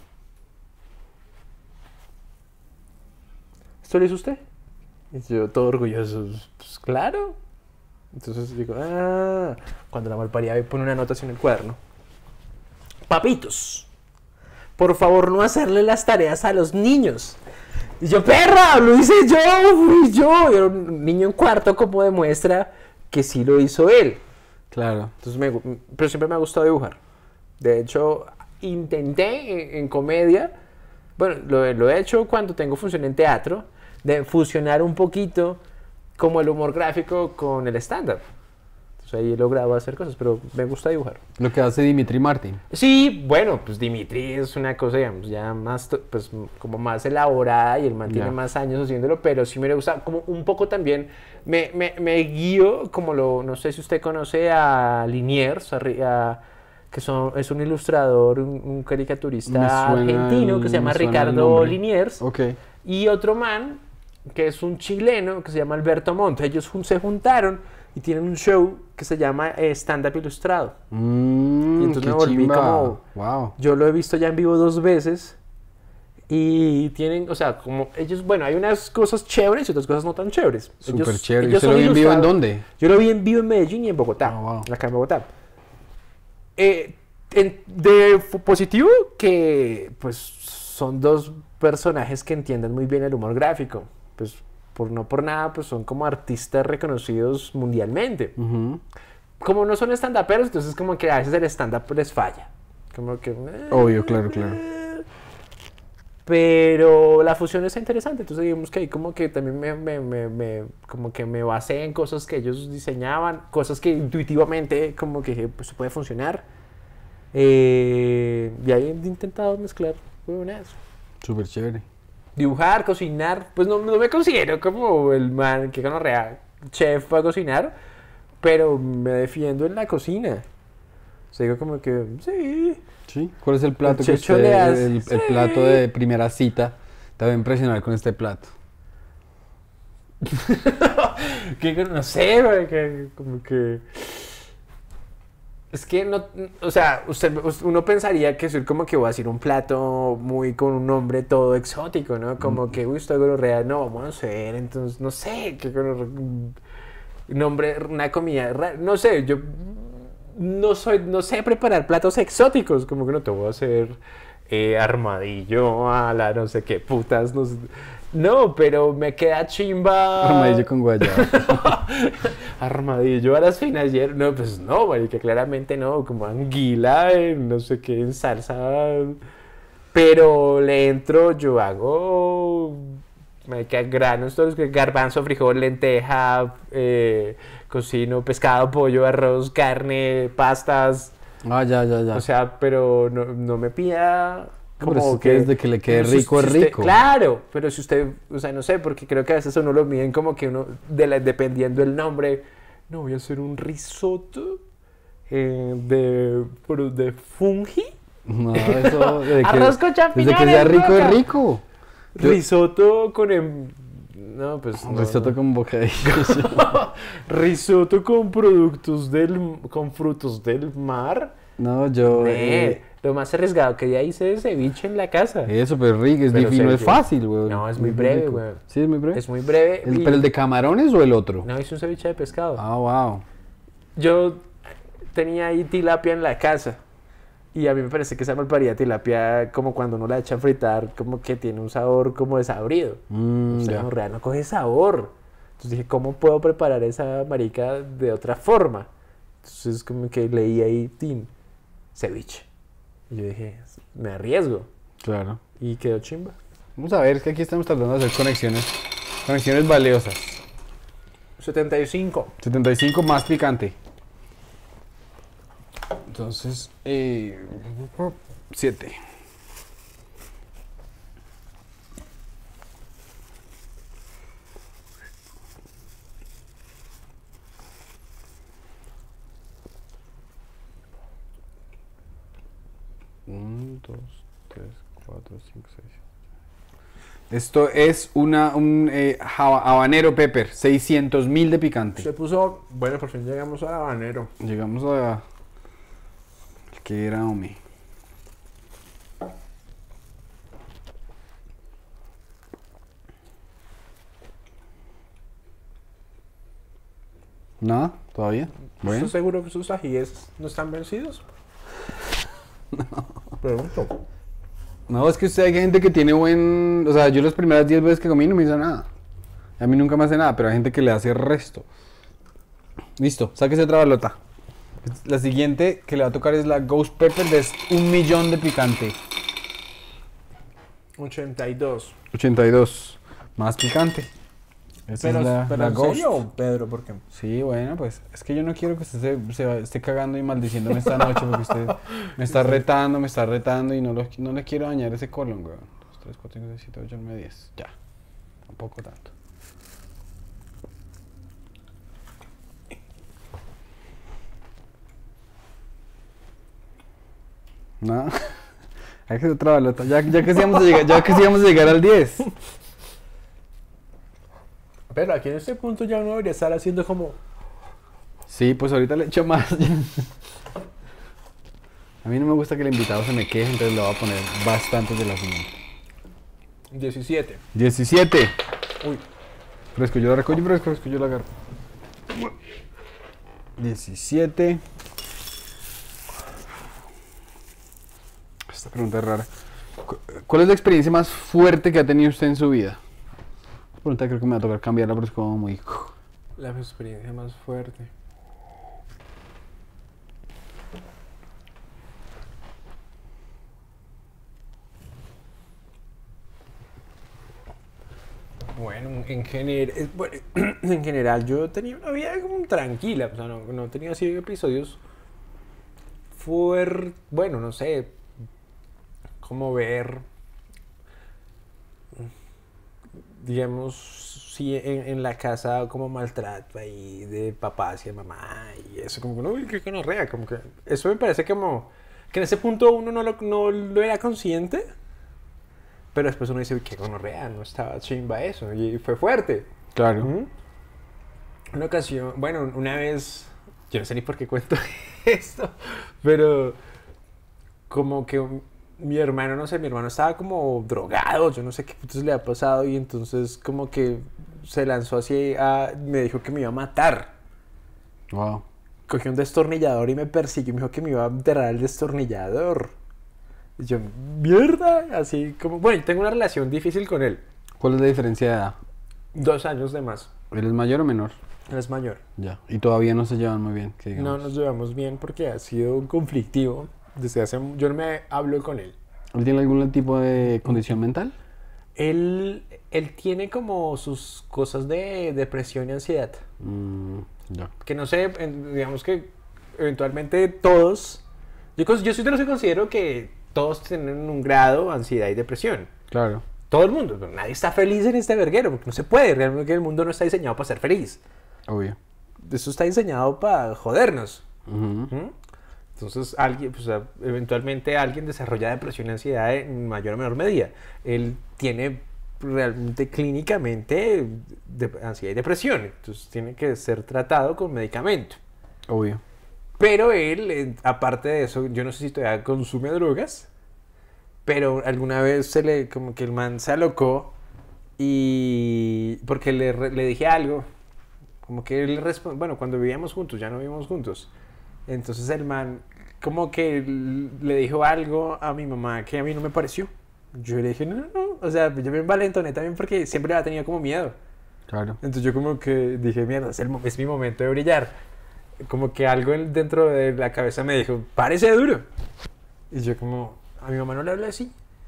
¿Esto lo hizo usted? Y yo todo orgulloso, pues claro. Entonces digo, cuando la malparida pone una anotación en el cuaderno. Papitos, por favor no hacerle las tareas a los niños. Y yo, perra, lo hice yo, fui yo. Y era un niño en cuarto, como demuestra que sí lo hizo él. Claro. Entonces, pero siempre me ha gustado dibujar. De hecho, intenté en comedia, bueno, lo he hecho cuando tengo función en teatro, de fusionar un poquito como el humor gráfico con el stand-up. Entonces ahí he logrado hacer cosas, pero me gusta dibujar. Lo que hace Dimitri Martin. Sí, bueno, pues Dimitri es una cosa, digamos, ya más, pues como más elaborada y el man tiene Ya. más años haciéndolo, pero sí me gusta, como un poco también, me guío, como no sé si usted conoce a Liniers, es un ilustrador, un caricaturista Me suena argentino que se llama me suena el Ricardo nombre. Liniers, Ok. y otro man que es un chileno que se llama Alberto Montt. Ellos se juntaron y tienen un show que se llama Stand Up Ilustrado. Y entonces qué me volví chimba. como... Wow. Yo lo he visto ya en vivo 2 veces y tienen, o sea, como ellos, bueno, hay unas cosas chéveres y otras cosas no tan chéveres. Súper chévere. ¿Y ellos usted lo son vio en vivo en ilustrados. dónde? Yo lo vi en vivo en Medellín y en Bogotá, Ah, wow. acá en Bogotá. Positivo que pues son 2 personajes que entienden muy bien el humor gráfico. Pues no por nada, pues son como artistas reconocidos mundialmente. Ujú. Como no son stand-uperos, entonces como que a veces el stand-up les falla. Como que... Obvio, claro, claro. Pero la fusión está interesante, entonces digamos que ahí como que también como que me basé en cosas que ellos diseñaban, cosas que intuitivamente como que pues, puede funcionar. Y ahí he intentado mezclar huevonadas. Súper chévere. Dibujar, cocinar, pues no me considero como el man que gonorrea chef para cocinar, pero me defiendo en la cocina. O sea, digo como que, sí. ¿Sí? ¿Cuál es el plato El que Checho usted, le hace, el sí. plato de primera cita, te va a impresionar con este plato? Que no sé, güey, que como que... Es que no, o sea, uno pensaría que soy como que voy a hacer un plato muy con un nombre todo exótico, ¿no? Como que, uy, esto gonorrea, no, vamos a hacer, entonces, no sé, qué nombre, una comida, no sé, yo no sé preparar platos exóticos, como que no te voy a hacer armadillo a la no sé qué putas, no sé. No, pero me queda chimba. Armadillo con guayaba. Armadillo a las finas hierbas. No, pues no, marica, claramente no. Como anguila, no sé qué, en salsa. Pero le entro, yo hago. Marica, granos, todos, garbanzo, frijol, lenteja, cocino pescado, pollo, arroz, carne, pastas. Ah, ya. O sea, pero no me pida. Pero es que desde que le quede pero rico es rico. Claro, pero si usted, o sea, no sé, porque creo que a veces uno lo miden como que uno, dependiendo del nombre, no, voy a hacer un risotto de fungi. No, eso Arroz con champiñones, desde que sea rico loca. es rico. Risotto con... no, pues no. Risotto con bocadillo. Risotto con con frutos del mar. No, yo... Lo más arriesgado que ya hice es ceviche en la casa. Eso, pero rico, es Pero difícil, no es ceviche. fácil, güey. No, es muy Muy breve, rico. güey. Sí, es muy breve. Es muy breve. ¿Pero el de camarones o el otro? No, hice un ceviche de pescado. Ah, wow. Yo tenía ahí tilapia en la casa. Y a mí me parece que esa malparida tilapia, como cuando uno la echa a fritar, como que tiene un sabor como desabrido. O sea, Ya. no, real, no coge sabor. Entonces dije, ¿cómo puedo preparar esa marica de otra forma? Entonces como que leí ahí, ceviche. Y yo dije, me arriesgo. Claro. Y quedó chimba. Vamos a ver, es que aquí estamos tratando de hacer conexiones valiosas. 75. 75 más picante. Entonces, 7. Un, dos, tres, cuatro, cinco, seis. Esto es un habanero pepper, 600.000 de picante. Se puso, bueno, por fin llegamos al habanero. Llegamos a... ¿Qué era, hombre? ¿Nada? ¿Todavía? Bueno. ¿Estás seguro que sus ajíes no están vencidos? No. Pregunto. No, es que usted hay gente que tiene buen... O sea, yo las primeras 10 veces que comí no me hizo nada. A mí nunca me hace nada, pero hay gente que le hace el resto. Listo, sáquese otra balota. La siguiente que le va a tocar es la Ghost Pepper de 1.000.000 de picante. 82. 82. Más picante. Esa es la ¿en Ghost. serio, Pedro? ¿Por qué? Sí, bueno, pues es que yo no quiero que usted esté cagando y maldiciéndome esta noche porque usted me está retando y no le quiero dañar ese colon, weón. 2, 3, 4, 5, 6, 7, 8, 9, 10. Ya. Tampoco tanto. Nada. Hay que hacer otra balota. Ya que sí vamos a llegar al 10. Pero aquí en este punto ya uno debería estar haciendo como... Sí, pues ahorita le echo más. A mí no me gusta que el invitado se me queje, entonces le voy a poner bastantes de la siguiente. 17. 17. Uy. Fresco, yo la recojo, fresco, yo la agarro. 17. Esta pregunta es rara. ¿Cuál es la experiencia más fuerte que ha tenido usted en su vida? Esta pregunta creo que me va a tocar cambiarla, pero es como muy... La experiencia más fuerte. bueno, en general yo tenía una vida como tranquila, o sea, no tenía así episodios bueno, no sé, como ver, digamos, sí, en la casa como maltrato ahí de papá hacia mamá y eso, como que no, uy, qué gonorrea, como que eso me parece como que en ese punto uno no lo era consciente, pero después uno dice, uy, qué gonorrea, no estaba chimba eso, y fue fuerte. Claro. ¿Mm? Una ocasión, bueno, una vez, yo no sé ni por qué cuento esto, pero como que mi hermano, no sé, mi hermano estaba como drogado, yo no sé qué putos le ha pasado y entonces como que se lanzó me dijo que me iba a matar. Wow. Cogió un destornillador y me persiguió y me dijo que me iba a enterrar el destornillador. Y yo, mierda, así como, bueno, yo tengo una relación difícil con él. ¿Cuál es la diferencia de edad? 2 años de más. ¿Él es mayor o menor? Él es mayor. Ya. Y todavía no se llevan muy bien, que No digamos. nos llevamos bien porque ha sido un conflictivo. Yo no me hablo con él. ¿Él tiene algún tipo de condición mental? Él tiene como sus cosas de depresión y ansiedad. Ya. Que no sé, digamos que eventualmente todos... Yo soy de los que considero que todos tienen un grado de ansiedad y depresión. Claro. Todo el mundo. Pero nadie está feliz en este verguero porque no se puede. Realmente el mundo no está diseñado para ser feliz. Obvio. Eso está diseñado para jodernos. Ujú. ¿Mm? Entonces, eventualmente alguien desarrolla depresión y ansiedad en mayor o menor medida. Él tiene realmente clínicamente ansiedad y depresión. Entonces, tiene que ser tratado con medicamento. Obvio. Pero él, aparte de eso, yo no sé si todavía consume drogas, pero alguna vez como que el man se alocó y porque le dije algo, como que él respondió, bueno, cuando vivíamos juntos, ya no vivimos juntos. Entonces el man como que le dijo algo a mi mamá que a mí no me pareció. Yo le dije, no, o sea, yo me envalentoné también porque siempre la tenía como miedo. Claro. Entonces yo como que dije, mierda, es mi momento de brillar. Como que algo dentro de la cabeza me dijo, párese duro. Y yo como, a mi mamá no le hablé así.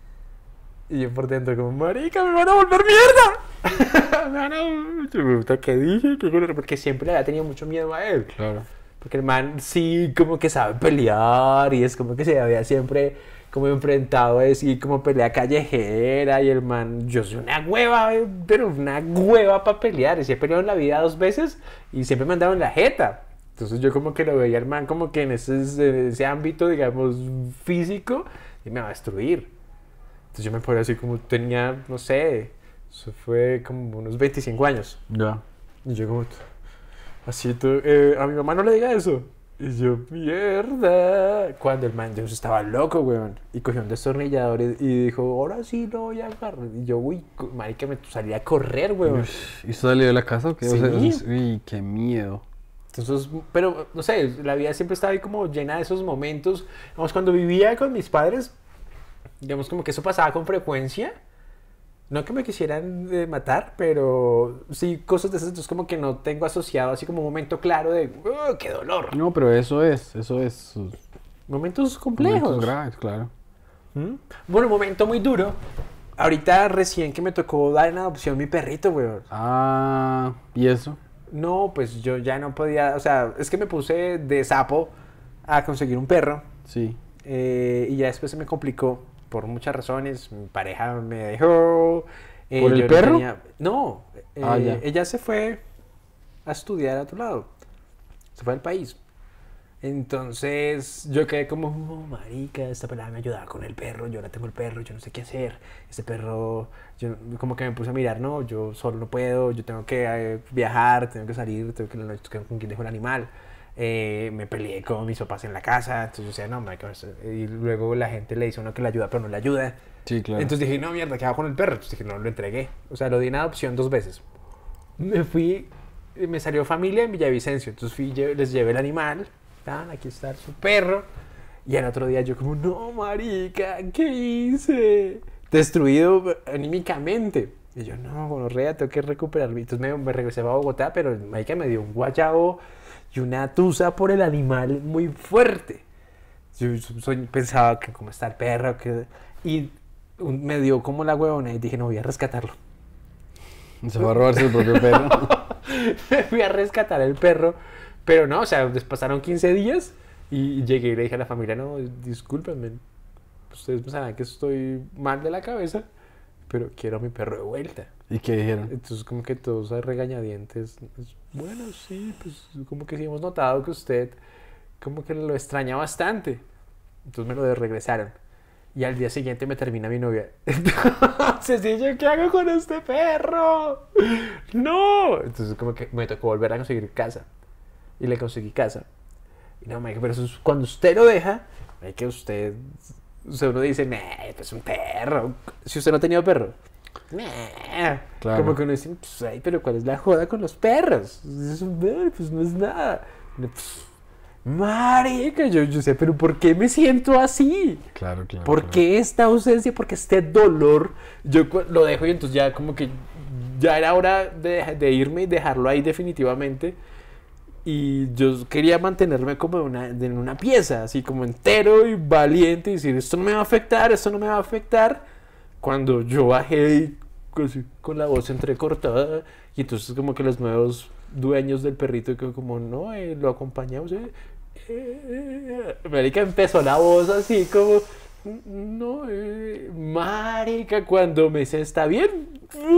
Y yo por dentro como, marica, me van a volver mierda. Me van a... ¿Qué dije? Porque siempre le había tenido mucho miedo a él. Claro. Porque el man sí como que sabe pelear y es como que se había siempre como enfrentado a decir como pelea callejera y el man, yo soy una hueva, pero una hueva para pelear. Y sí he peleado en la vida 2 veces y siempre me han dado en la jeta. Entonces yo como que lo veía el man como que en ese ámbito, digamos, físico y me va a destruir. Entonces yo me ponía así como tenía, no sé, eso fue como unos 25 años. Ya. Y yo como... Así, a mi mamá no le diga eso. Y yo, mierda. Cuando el man, yo estaba loco, weón. Y cogió un destornillador y dijo, ahora sí lo voy a agarrar. Y yo, uy, marica, me salí a correr, weón. ¿Y salió de la casa o qué? Sí. O sea, uy, qué miedo. Entonces, pero, no sé, la vida siempre estaba ahí como llena de esos momentos. Vamos, cuando vivía con mis padres, digamos como que eso pasaba con frecuencia. No que me quisieran matar, pero sí cosas de esas, entonces como que no tengo asociado así como un momento claro de ¡qué dolor! No, pero eso es Momentos complejos. momentos graves, claro. ¿Mm? Bueno, un momento muy duro. Ahorita recién que me tocó dar en adopción mi perrito, weón. Ah, ¿y eso? No, pues yo ya no podía, o sea, es que me puse de sapo a conseguir un perro. Sí. Y ya después se me complicó. Por muchas razones, mi pareja me dejó. ¿Por el yo perro? No, Ya. ella se fue a estudiar a otro lado. Se fue al país. Entonces yo quedé como, oh, marica, esta pelada me ayudaba con el perro, yo ahora tengo el perro, yo no sé qué hacer. Este perro, yo como que me puse a mirar, no, yo solo no puedo, yo tengo que viajar, tengo que salir, tengo que con quién dejo el animal. Me peleé con mis papás en la casa, entonces yo decía, no, marica, y luego la gente le dice a uno que le ayuda, pero no le ayuda. Sí, claro. Entonces dije, no, mierda, ¿qué hago con el perro? Entonces dije, no, lo entregué. O sea, lo di en adopción 2 veces. Me fui, me salió familia en Villavicencio, entonces fui, les llevé el animal. Aquí está su perro. Y al otro día yo como, no, marica, ¿qué hice? Destruido anímicamente. Y yo, no, gonorrea, tengo que recuperarme. Entonces me regresé a Bogotá, pero marica me dio un guayabo y una tusa por el animal muy fuerte. Yo pensaba que cómo está el perro. Y me dio como la huevona y dije, no, voy a rescatarlo. Se fue a robarse el propio perro. Me fui a rescatar el perro, pero no, o sea, pasaron 15 días y llegué y le dije a la familia, no, discúlpenme, ustedes saben que estoy mal de la cabeza, pero quiero a mi perro de vuelta. ¿Y qué dijeron? Entonces como que todos a regañadientes, bueno, sí, pues como que sí hemos notado que usted como que lo extraña bastante. Entonces me lo regresaron. Y al día siguiente me termina mi novia. Entonces, ¿y yo qué hago con este perro? ¡No! Entonces como que me tocó volver a conseguir casa. Y le conseguí casa. Y no, pero eso es cuando usted lo deja, hay que usted uno dice, nah, pues un perro. Si usted no ha tenido perro. Nah. Claro. Como que uno dice, pues, ay, pero ¿cuál es la joda con los perros? Es un perro, pues no es nada. Pues, marica, yo sé, pero ¿por qué me siento así? Claro. ¿Por qué esta ausencia? ¿Por qué este dolor? Yo lo dejo y entonces ya como que ya era hora de irme y dejarlo ahí definitivamente. Y yo quería mantenerme como en una pieza, así como entero y valiente y decir, esto no me va a afectar, esto no me va a afectar. Cuando yo bajé y con la voz entrecortada y entonces como que los nuevos dueños del perrito que como, no, lo acompañamos, marica, empezó la voz así como, no, marica, cuando me dice, ¿está bien?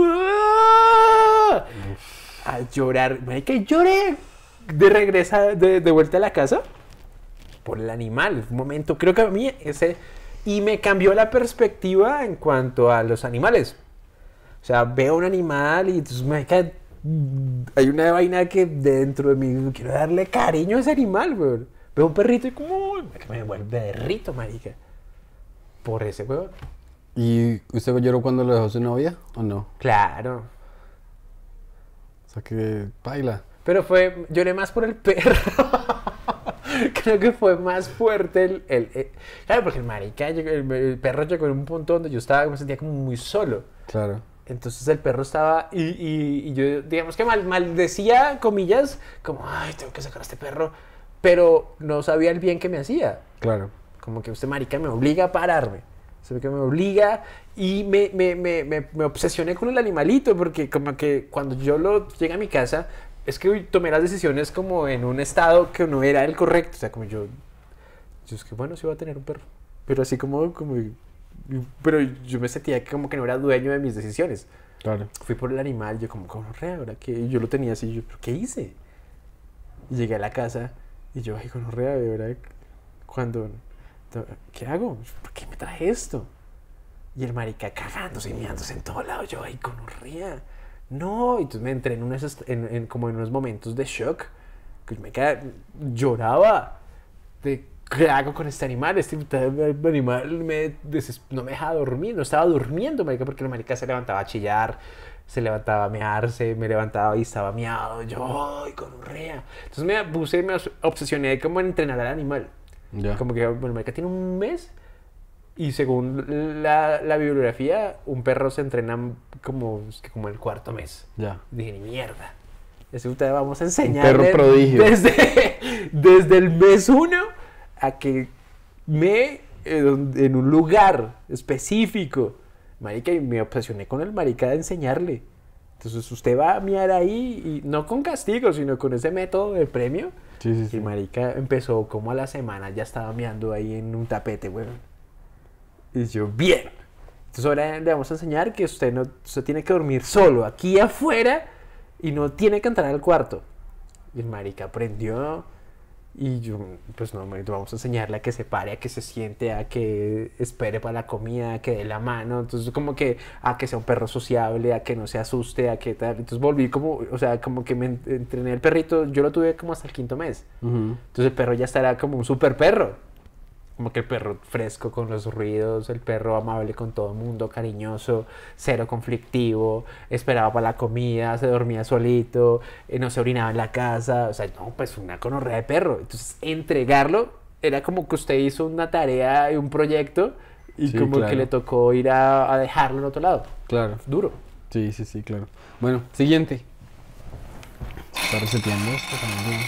A llorar, marica, y lloré de regreso, de vuelta a la casa por el animal, un momento, creo que a mí y me cambió la perspectiva en cuanto a los animales. O sea, veo un animal y entonces marica, hay una vaina que dentro de mí quiero darle cariño a ese animal, weón. Veo un perrito y como me vuelve derrito, marica. Por ese weón. ¿Y usted lloró cuando lo dejó su novia o no? Claro. O sea que baila. Pero lloré más por el perro. Creo que fue más fuerte claro, porque el marica, el perro llegó en un punto donde yo me sentía como muy solo. Claro. Entonces el perro estaba y yo, digamos que maldecía, comillas, como, ay, tengo que sacar a este perro, pero no sabía el bien que me hacía. Claro. Como que usted, marica, me obliga a pararme. Sabe que me obliga y me obsesioné con el animalito, porque como que cuando yo llegué a mi casa, es que tomé las decisiones como en un estado que no era el correcto. O sea, como yo es que bueno, sí voy a tener un perro, pero así pero yo me sentía como que no era dueño de mis decisiones. Claro. Fui por el animal, yo como gonorrea, que yo lo tenía así, yo, ¿pero qué hice? Y llegué a la casa y yo, ay, gonorrea, de verdad, ¿qué hago? ¿Por qué me traje esto? Y el marica cagándose y mirándose en todo lado, yo, ay, gonorrea. No, y entonces me entré como en unos momentos de shock, que lloraba de ¿qué hago con este animal? Este animal no me dejaba dormir, no estaba durmiendo, marica, porque el marica se levantaba a chillar, se levantaba a mearse, me levantaba y estaba miado, yo, ¡ay, gonorrea! Entonces me obsesioné como en entrenar al animal. Ya. Como que, bueno, el marica tiene un mes y según la bibliografía, un perro se entrena como el cuarto mes. Ya. Dije, ni mierda. Vamos a enseñarle perro prodigio. desde el mes 1 a que en un lugar específico, marica, y me obsesioné con el marica de enseñarle. Entonces usted va a miar ahí, y no con castigo, sino con ese método de premio. Sí. Y marica empezó como a la semana, ya estaba miando ahí en un tapete, weón. Y yo, bien. Entonces ahora le vamos a enseñar que usted tiene que dormir solo, aquí afuera, y no tiene que entrar al cuarto. Y el marica aprendió. Y yo, pues no, vamos a enseñarle a que se pare, a que se siente, a que espere para la comida, a que dé la mano. Entonces, como que a que sea un perro sociable, a que no se asuste, a que tal. Entonces volví como, o sea, como que me entrené el perrito. Yo lo tuve como hasta el 5.º mes. Entonces el perro ya estará como un super perro. Como que el perro fresco con los ruidos, el perro amable con todo el mundo, cariñoso, cero conflictivo, esperaba para la comida, se dormía solito, no se orinaba en la casa, o sea, no, pues una gonorrea de perro. Entonces, entregarlo era como que usted hizo una tarea y un proyecto y Sí, como claro. que le tocó ir a dejarlo en otro lado. Claro. Duro. Sí, claro. Bueno, siguiente. Se está reseteando esto también.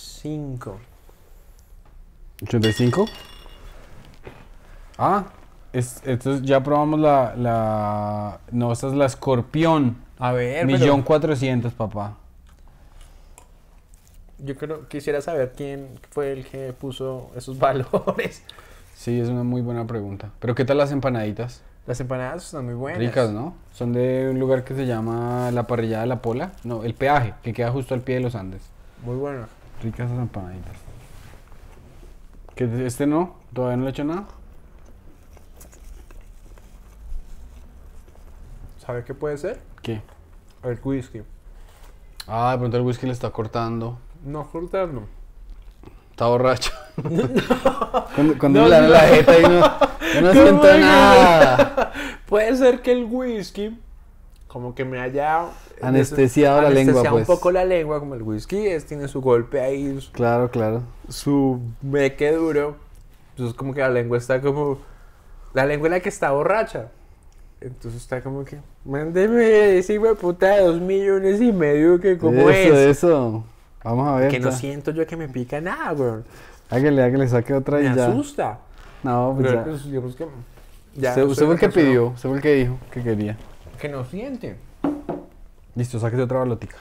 85. ¿85? Ah, Ya probamos no, esta es la escorpión. A ver, 1.400.000, papá. Yo quisiera saber quién fue el que puso esos valores. Sí, es una muy buena pregunta. Pero ¿qué tal las empanaditas? Las empanadas están muy buenas. Ricas, ¿no? Son de un lugar que se llama La Parrillada de la Pola. No, El Peaje, que queda justo al pie de los Andes. Muy buenas. Ricas esas empanaditas. ¿Que este no? ¿Todavía no le he hecho nada? ¿Sabe qué puede ser? ¿Qué? El whisky. Ah, de pronto el whisky le está cortando. No cortarlo. Está borracho. Cuando le dan la jeta y yo no siento nada. Puede ser que el whisky como que me haya anestesiado la lengua, pues. un poco la lengua, como el whisky tiene su golpe ahí. Claro, claro. Su meque duro. Entonces como que la lengua está como... La lengua es la que está borracha. Entonces está como que... Mándeme ese hijo de puta de 2,5 millones que como Eso. Vamos a ver. Que no siento yo que me pica nada, weón. Hágale, saque otra y Me ya. asusta. No, pues Pero ya. pues, digamos que ya Usted fue el que pidió, usted fue el que dijo que quería. Que no siente. Listo, sáquese otra balotica.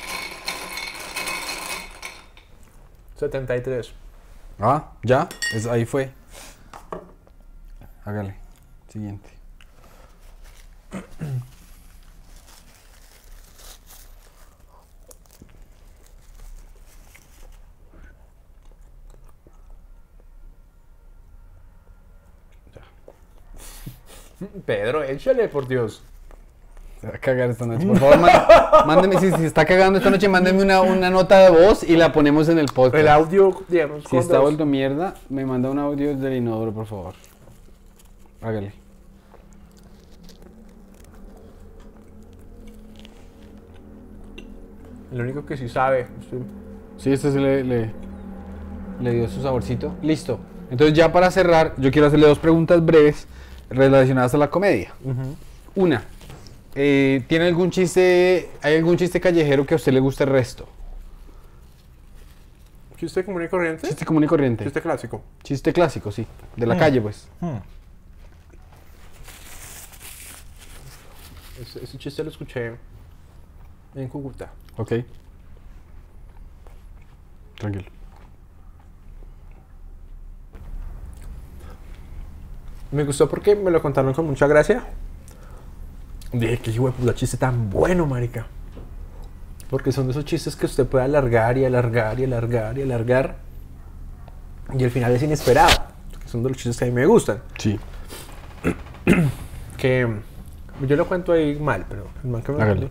73. Ah, ya, ahí fue. Hágale. Siguiente. Pedro, échale, por Dios. Se va a cagar esta noche. Por favor, mándeme, si está cagando esta noche, mándeme una nota de voz y la ponemos en el podcast. El audio, digamos, Si está vuelto mierda, me manda un audio del inodoro, por favor. Hágale. El único que sí sabe. Sí, este sí le dio su saborcito. Listo. Entonces, ya para cerrar, yo quiero hacerle 2 preguntas breves relacionadas a la comedia. Una, ¿tiene algún chiste, hay algún chiste callejero que a usted le guste el resto? ¿Chiste común y corriente? Chiste común y corriente. Chiste clásico. Chiste clásico, sí. De la calle, pues. Ese chiste lo escuché en Cúcuta. Ok. Tranquilo. Me gustó porque me lo contaron con mucha gracia. Dije, qué hijo de puta chiste tan bueno, marica. Porque son de esos chistes que usted puede alargar y alargar y alargar y alargar. Y el final es inesperado. Que son de los chistes que a mí me gustan. Sí. Que yo lo cuento ahí mal, pero el mal que me Hágale.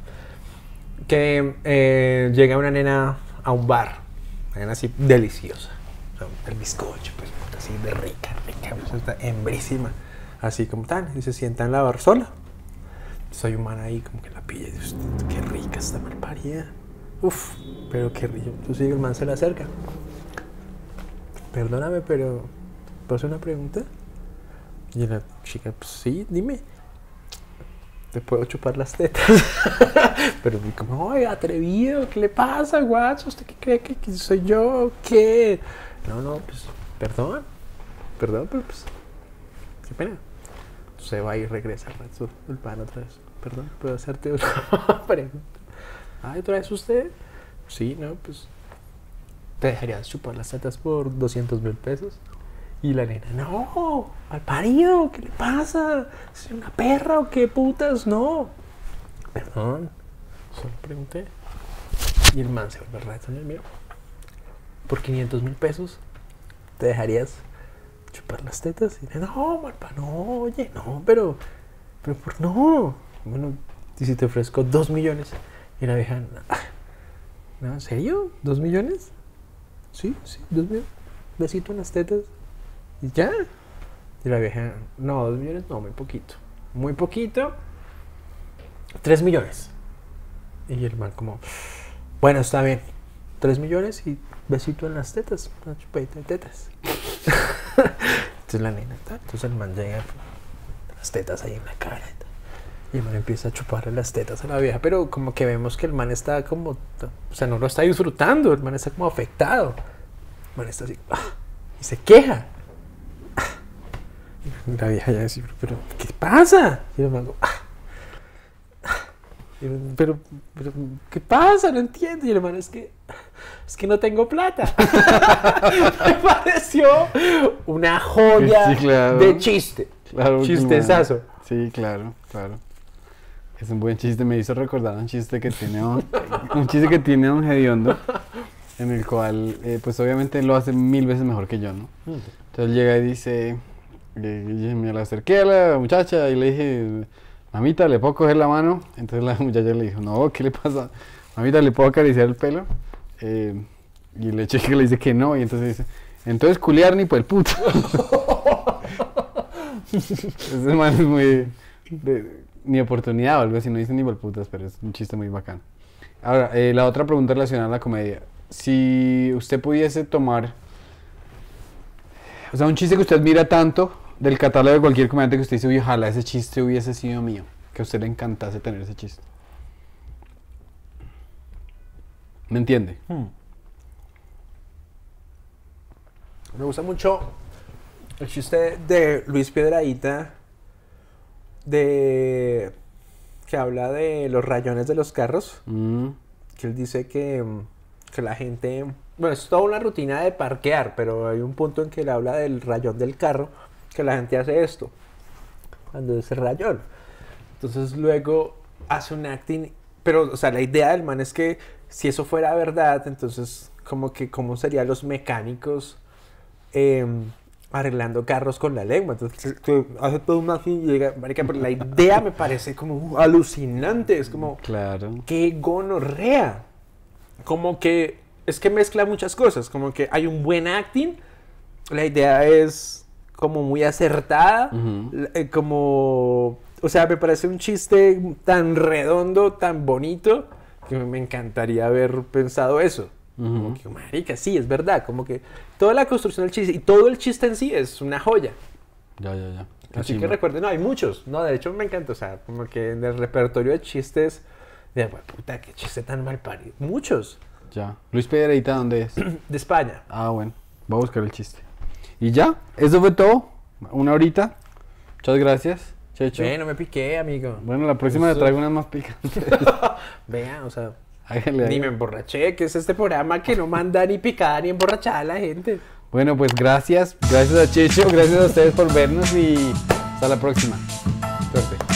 Que llega una nena a un bar. Una nena así deliciosa. O sea, el bizcocho, pues, así de rica, pues, está hembrísima. Así como tan. Y se sienta en la bar sola. Entonces hay un man ahí como que la pilla y dice, qué rica esta malparida. Uf, pero qué rico. Entonces el man se le acerca. Perdóname, pero ¿puedo hacer una pregunta? Y la chica, pues sí, dime. ¿Te puedo chupar las tetas? Pero como, ¡ay, atrevido! ¿Qué le pasa, guacho? ¿Usted qué cree que soy yo? ¿Qué? No, pues, perdón, pero pues, qué pena. Se va y regresa al rato, el pan otra vez. Perdón, ¿puedo hacerte una pregunta? ¿Ay, otra vez usted? Sí, no, pues, ¿te dejarías chupar las tetas por 200,000 pesos? Y la nena, no, al parido, ¿qué le pasa? ¿Es una perra o qué putas? No. Perdón, solo pregunté. Y el man se vuelve reto en el mío. Por 500,000 pesos, ¿te dejarías chupar las tetas? Y no, malpa, no, oye, no, pero por no. Bueno, ¿y si te ofrezco 2 millones? Y la vieja, no, ¿en serio? ¿2 millones? Sí, 2 millones. Besito en las tetas. ¿Y ya? Y la vieja, no, 2 millones, no, muy poquito. Muy poquito. 3 millones. Y el man como, bueno, está bien. 3 millones y besito en las tetas. Una chupadita de tetas. Entonces la nena, entonces el man llega, las tetas ahí en la cara. Y el man empieza a chuparle las tetas a la vieja. Pero como que vemos que el man está como, o sea, no lo está disfrutando. El man está como afectado. El man está así, y se queja. La vieja ya decía, pero ¿qué pasa? Y el man, pero, ¿qué pasa? No entiendo. Y el hermano, es que no tengo plata. Me pareció una joya Sí, claro. de chiste. Claro, Chistezazo. Sí, claro, claro. Es un buen chiste, me hizo recordar un chiste que tiene un chiste que tiene un hediondo, en el cual, pues obviamente lo hace 1000 veces mejor que yo, ¿no? Entonces llega y dice, me le acerqué a la muchacha y le dije, mamita, ¿le puedo coger la mano? Entonces la muchacha le dijo, no, ¿qué le pasa? Mamita, ¿le puedo acariciar el pelo? Y le chica le dice que no, y entonces dice, entonces culiar ni por el puto. Ese man es muy... ni oportunidad o algo así, no dice ni por putas, pero es un chiste muy bacán. Ahora, la otra pregunta relacionada a la comedia. Si usted pudiese tomar... O sea, un chiste que usted admira tanto del catálogo de cualquier comediante que usted dice, uy, ojalá ese chiste hubiese sido mío. Que a usted le encantase tener ese chiste. ¿Me entiende? Me gusta mucho el chiste de Luis Piedradita que habla de los rayones de los carros. Que él dice que la gente... Bueno, es toda una rutina de parquear, pero hay un punto en que él habla del rayón del carro, que la gente hace esto, cuando es el rayón. Entonces luego hace un acting, pero, o sea, la idea del man es que si eso fuera verdad, entonces como que cómo serían los mecánicos arreglando carros con la lengua. Entonces que hace todo un acting y llega, marica, pero la idea me parece como alucinante, es como, Claro. qué gonorrea. Como que es que mezcla muchas cosas, como que hay un buen acting, la idea es como muy acertada, como, o sea, me parece un chiste tan redondo, tan bonito, que me encantaría haber pensado eso. Como que, marica, sí, es verdad, como que toda la construcción del chiste y todo el chiste en sí es una joya. Ya. Qué Así que chimba. recuerden, no, hay muchos, no, de hecho me encanta, o sea, como que en el repertorio de chistes, de puta, qué chiste tan mal parido, muchos, Ya. Luis Pedreita, ¿dónde es? de España. Ah, bueno. Voy a buscar el chiste. Y ya, eso fue todo. Una horita. Muchas gracias, Checho. Ve, no me piqué, amigo. Bueno, la próxima le Eso- traigo unas más picantes. Vea, o sea, Hágale, ni me hágale. emborraché, que es este programa que no manda ni picada ni emborrachada a la gente. Bueno, pues gracias. Gracias a Checho, gracias a ustedes por vernos y hasta la próxima. Suerte.